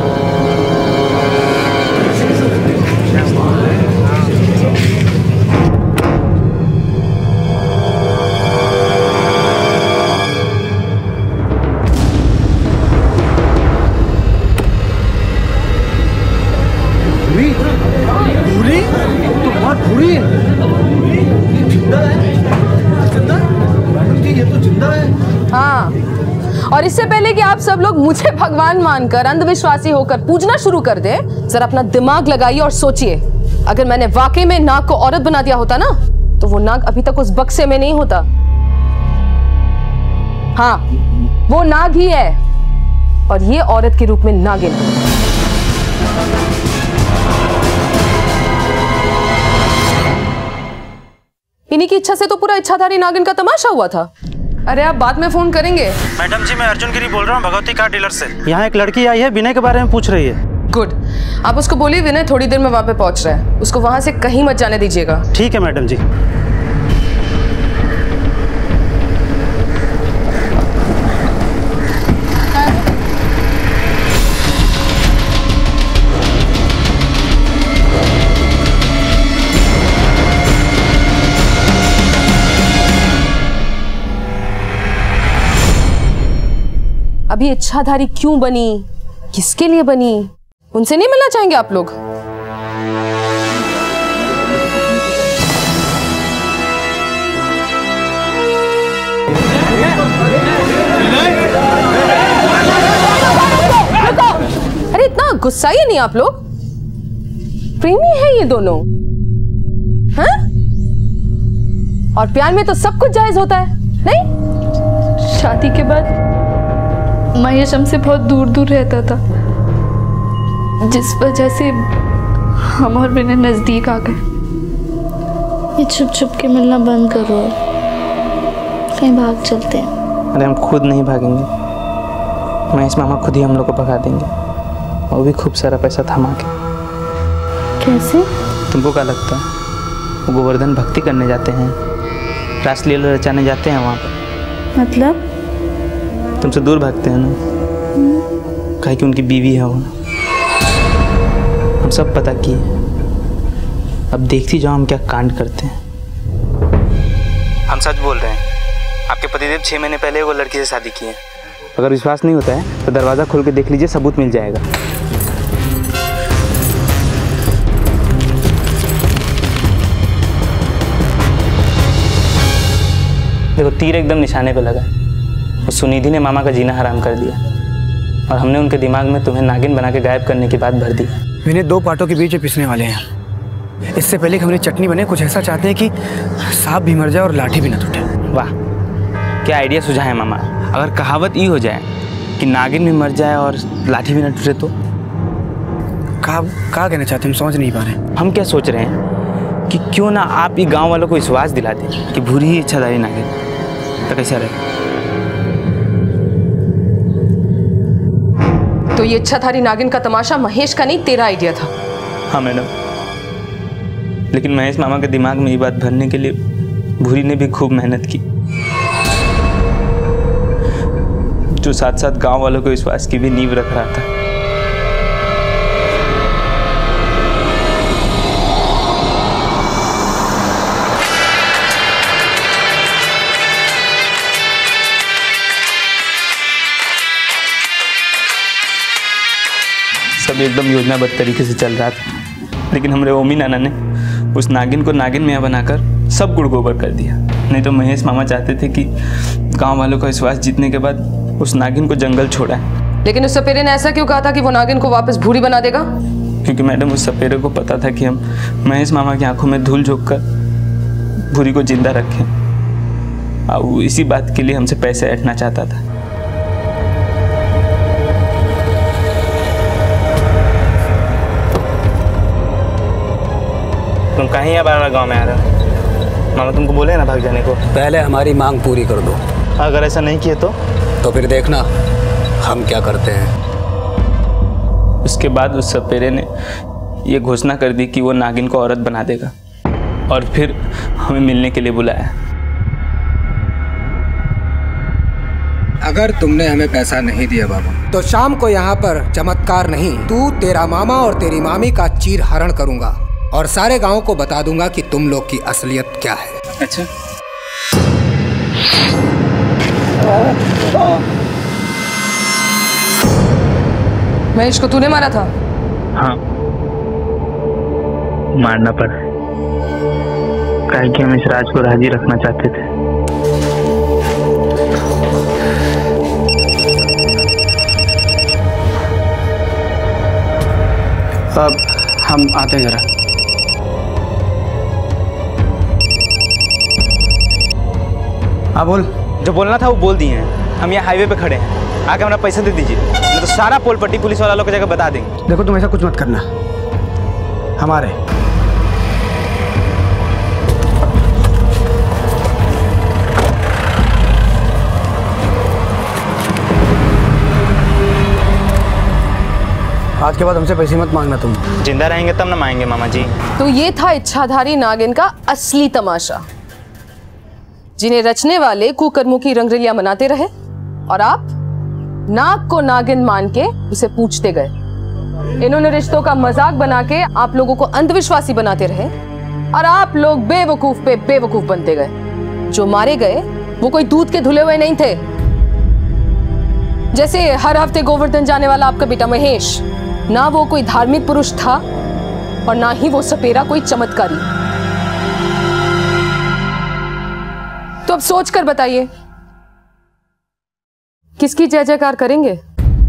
हाँ, और इससे पहले कि आप सब लोग मुझे भगवान मानकर अंधविश्वासी होकर पूजना शुरू कर दे, जरा अपना दिमाग लगाइए और सोचिए, अगर मैंने वाकई में नाग को औरत बना दिया होता ना, तो वो नाग अभी तक उस बक्से में नहीं होता। हाँ, वो नाग ही है और ये औरत के रूप में नागिन। इन्हीं की इच्छा से तो पूरा इच्छाधारी नागिन का तमाशा हुआ था। अरे आप बाद में फोन करेंगे। मैडम जी, मैं अर्जुन गिरी बोल रहा हूँ भगवती कार डीलर से। यहाँ एक लड़की आई है, विनय के बारे में पूछ रही है। गुड, आप उसको बोलिए विनय थोड़ी देर में वहां पे पहुंच रहा है, उसको वहां से कहीं मत जाने दीजिएगा। ठीक है मैडम जी। अभी इच्छाधारी क्यों बनी, किसके लिए बनी, उनसे नहीं मिलना चाहेंगे आप लोग? अरे इतना गुस्साइए नहीं आप लोग, प्रेमी है ये दोनों, हैं? और प्यार में तो सब कुछ जायज होता है, नहीं? शादी के बाद महेश हमसे बहुत दूर दूर रहता था, जिस वजह से हम और विनय नजदीक आ गए। ये छुप छुप के मिलना बंद करो, कहीं भाग चलते हैं। अरे हम खुद नहीं भागेंगे, महेश मामा खुद ही हम लोग को भगा देंगे, वो भी खूब सारा पैसा थमा के। कैसे? तुमको क्या लगता है वो गोवर्धन भक्ति करने जाते हैं, रासलीला रचाने जाते हैं वहाँ पर? मतलब? तुमसे दूर भागते हैं ना, कहे कि उनकी बीवी है वो। हम सब पता किए, अब देखती जाओ हम क्या कांड करते हैं। हम सच बोल रहे हैं, आपके पतिदेव 6 महीने पहले वो लड़की से शादी की है। अगर विश्वास नहीं होता है तो दरवाज़ा खोल के देख लीजिए, सबूत मिल जाएगा। देखो तीर एकदम निशाने पे लगा। उस सुनिधि ने मामा का जीना हराम कर दिया और हमने उनके दिमाग में तुम्हें नागिन बना के गायब करने की बात भर दी। मैंने 2 पार्टों के बीच में पिसने वाले हैं। इससे पहले कि हमारी चटनी बने, कुछ ऐसा चाहते हैं कि सांप भी मर जाए और लाठी भी ना टूटे। वाह, क्या आइडिया सुझा है मामा। अगर कहावत ये हो जाए कि नागिन भी मर जाए और लाठी भी ना टूटे तो? कहा कहना चाहते हैं, हम समझ नहीं पा रहे। हम क्या सोच रहे हैं कि क्यों ना आप ये गाँव वालों को विश्वास दिला दें कि भूरी ही इच्छाधारी नागिन, तो कैसा रहे? तो ये इच्छाधारी नागिन का तमाशा महेश का नहीं, तेरा आइडिया था? हाँ मैडम, लेकिन महेश मामा के दिमाग में ये बात भरने के लिए भूरी ने भी खूब मेहनत की, जो साथ साथ गांव वालों को विश्वास की भी नींव रख रहा था। सब एकदम योजनाबद्ध तरीके से चल रहा था, लेकिन हमारे ओमी नाना ने उस नागिन को नागिन मियाँ बनाकर सब गुड़ गोबर कर दिया। नहीं तो महेश मामा चाहते थे कि गांव वालों का विश्वास जीतने के बाद उस नागिन को जंगल छोड़ा है। लेकिन उस सपेरे ने ऐसा क्यों कहा था कि वो नागिन को वापस भूरी बना देगा? क्योंकि मैडम उस सपेरे को पता था कि हम महेश मामा की आंखों में धूल झोंक कर भूरी को जिंदा रखें, और वो इसी बात के लिए हमसे पैसे ऐंठना चाहता था। तुम कहीं या बारह गाँव में आ रहे हो? मामा तुमको बोले ना भाग जाने को। पहले हमारी मांग पूरी कर दो। अगर ऐसा नहीं किए तो फिर देखना हम क्या करते हैं। उसके बाद उस सपेरे ने ये घोषणा कर दी कि वो नागिन को औरत बना देगा, और फिर हमें मिलने के लिए बुलाया। अगर तुमने हमें पैसा नहीं दिया बाबू, तो शाम को यहाँ पर चमत्कार नहीं, तू, तेरा मामा और तेरी मामी का चीर हरण करूंगा और सारे गांव को बता दूंगा कि तुम लोग की असलियत क्या है। अच्छा। महेश को तूने मारा था? हाँ, मारना पड़ा, काहे कि हम इस राज को राजी रखना चाहते थे। अब हम आते हैं जरा। हाँ बोल। जो बोलना था वो बोल दिए हैं। हम यहाँ हाईवे पे खड़े हैं, आके हमारा पैसा दे दीजिए, नहीं तो सारा पोल पट्टी पुलिस वालों की जगह बता देंगे। देखो तुम ऐसा कुछ मत करना, हमारे आज के बाद हमसे पैसे मत मांगना तुम। जिंदा रहेंगे तब ना मांगेंगे मामा जी। तो ये था इच्छाधारी नागिन का असली तमाशा, जिन्हें रचने वाले कुकर्मों की रंगरलियां मनाते रहे और आप नाग को नागिन मान के उसे पूछते गए। इन्होंने रिश्तों का मजाक बना के आप लोगों को अंधविश्वासी बनाते रहे और आप लोग बेवकूफ पे बेवकूफ बनते गए। जो मारे गए वो कोई दूध के धुले हुए नहीं थे। जैसे हर हफ्ते गोवर्धन जाने वाला आपका बेटा महेश, ना वो कोई धार्मिक पुरुष था और ना ही वो सपेरा कोई चमत्कारी। तो अब सोच कर बताइए, किसकी जय जयकार करेंगे?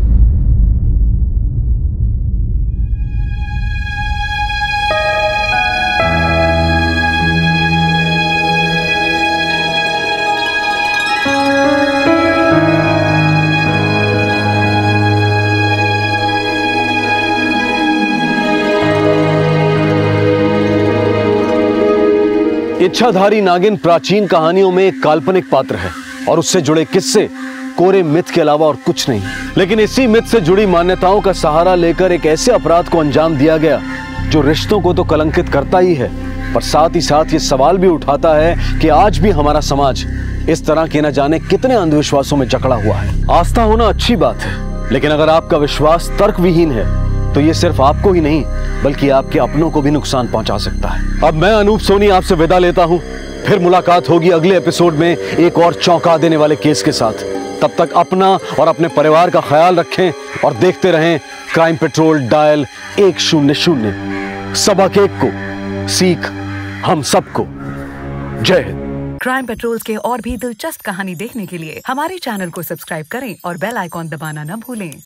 इच्छाधारी नागिन प्राचीन कहानियों में एक काल्पनिक पात्र है और उससे जुड़े किस्से कोरे मिथ के अलावा और कुछ नहीं। लेकिन इसी मिथ से जुड़ी मान्यताओं का सहारा लेकर एक ऐसे अपराध को अंजाम दिया गया जो रिश्तों को तो कलंकित करता ही है, पर साथ ही साथ ये सवाल भी उठाता है कि आज भी हमारा समाज इस तरह के न जाने कितने अंधविश्वासों में जकड़ा हुआ है। आस्था होना अच्छी बात है, लेकिन अगर आपका विश्वास तर्क विहीन है तो ये सिर्फ आपको ही नहीं बल्कि आपके अपनों को भी नुकसान पहुंचा सकता है। अब मैं अनूप सोनी आपसे विदा लेता हूं, फिर मुलाकात होगी अगले एपिसोड में एक और चौंका देने वाले केस के साथ। तब तक अपना और अपने परिवार का ख्याल रखें और देखते रहें क्राइम पेट्रोल डायल 100। सबक एक को, सीख हम सबको। जय हिंद। क्राइम पेट्रोल के और भी दिलचस्प कहानी देखने के लिए हमारे चैनल को सब्सक्राइब करें और बेल आइकॉन दबाना न भूलें।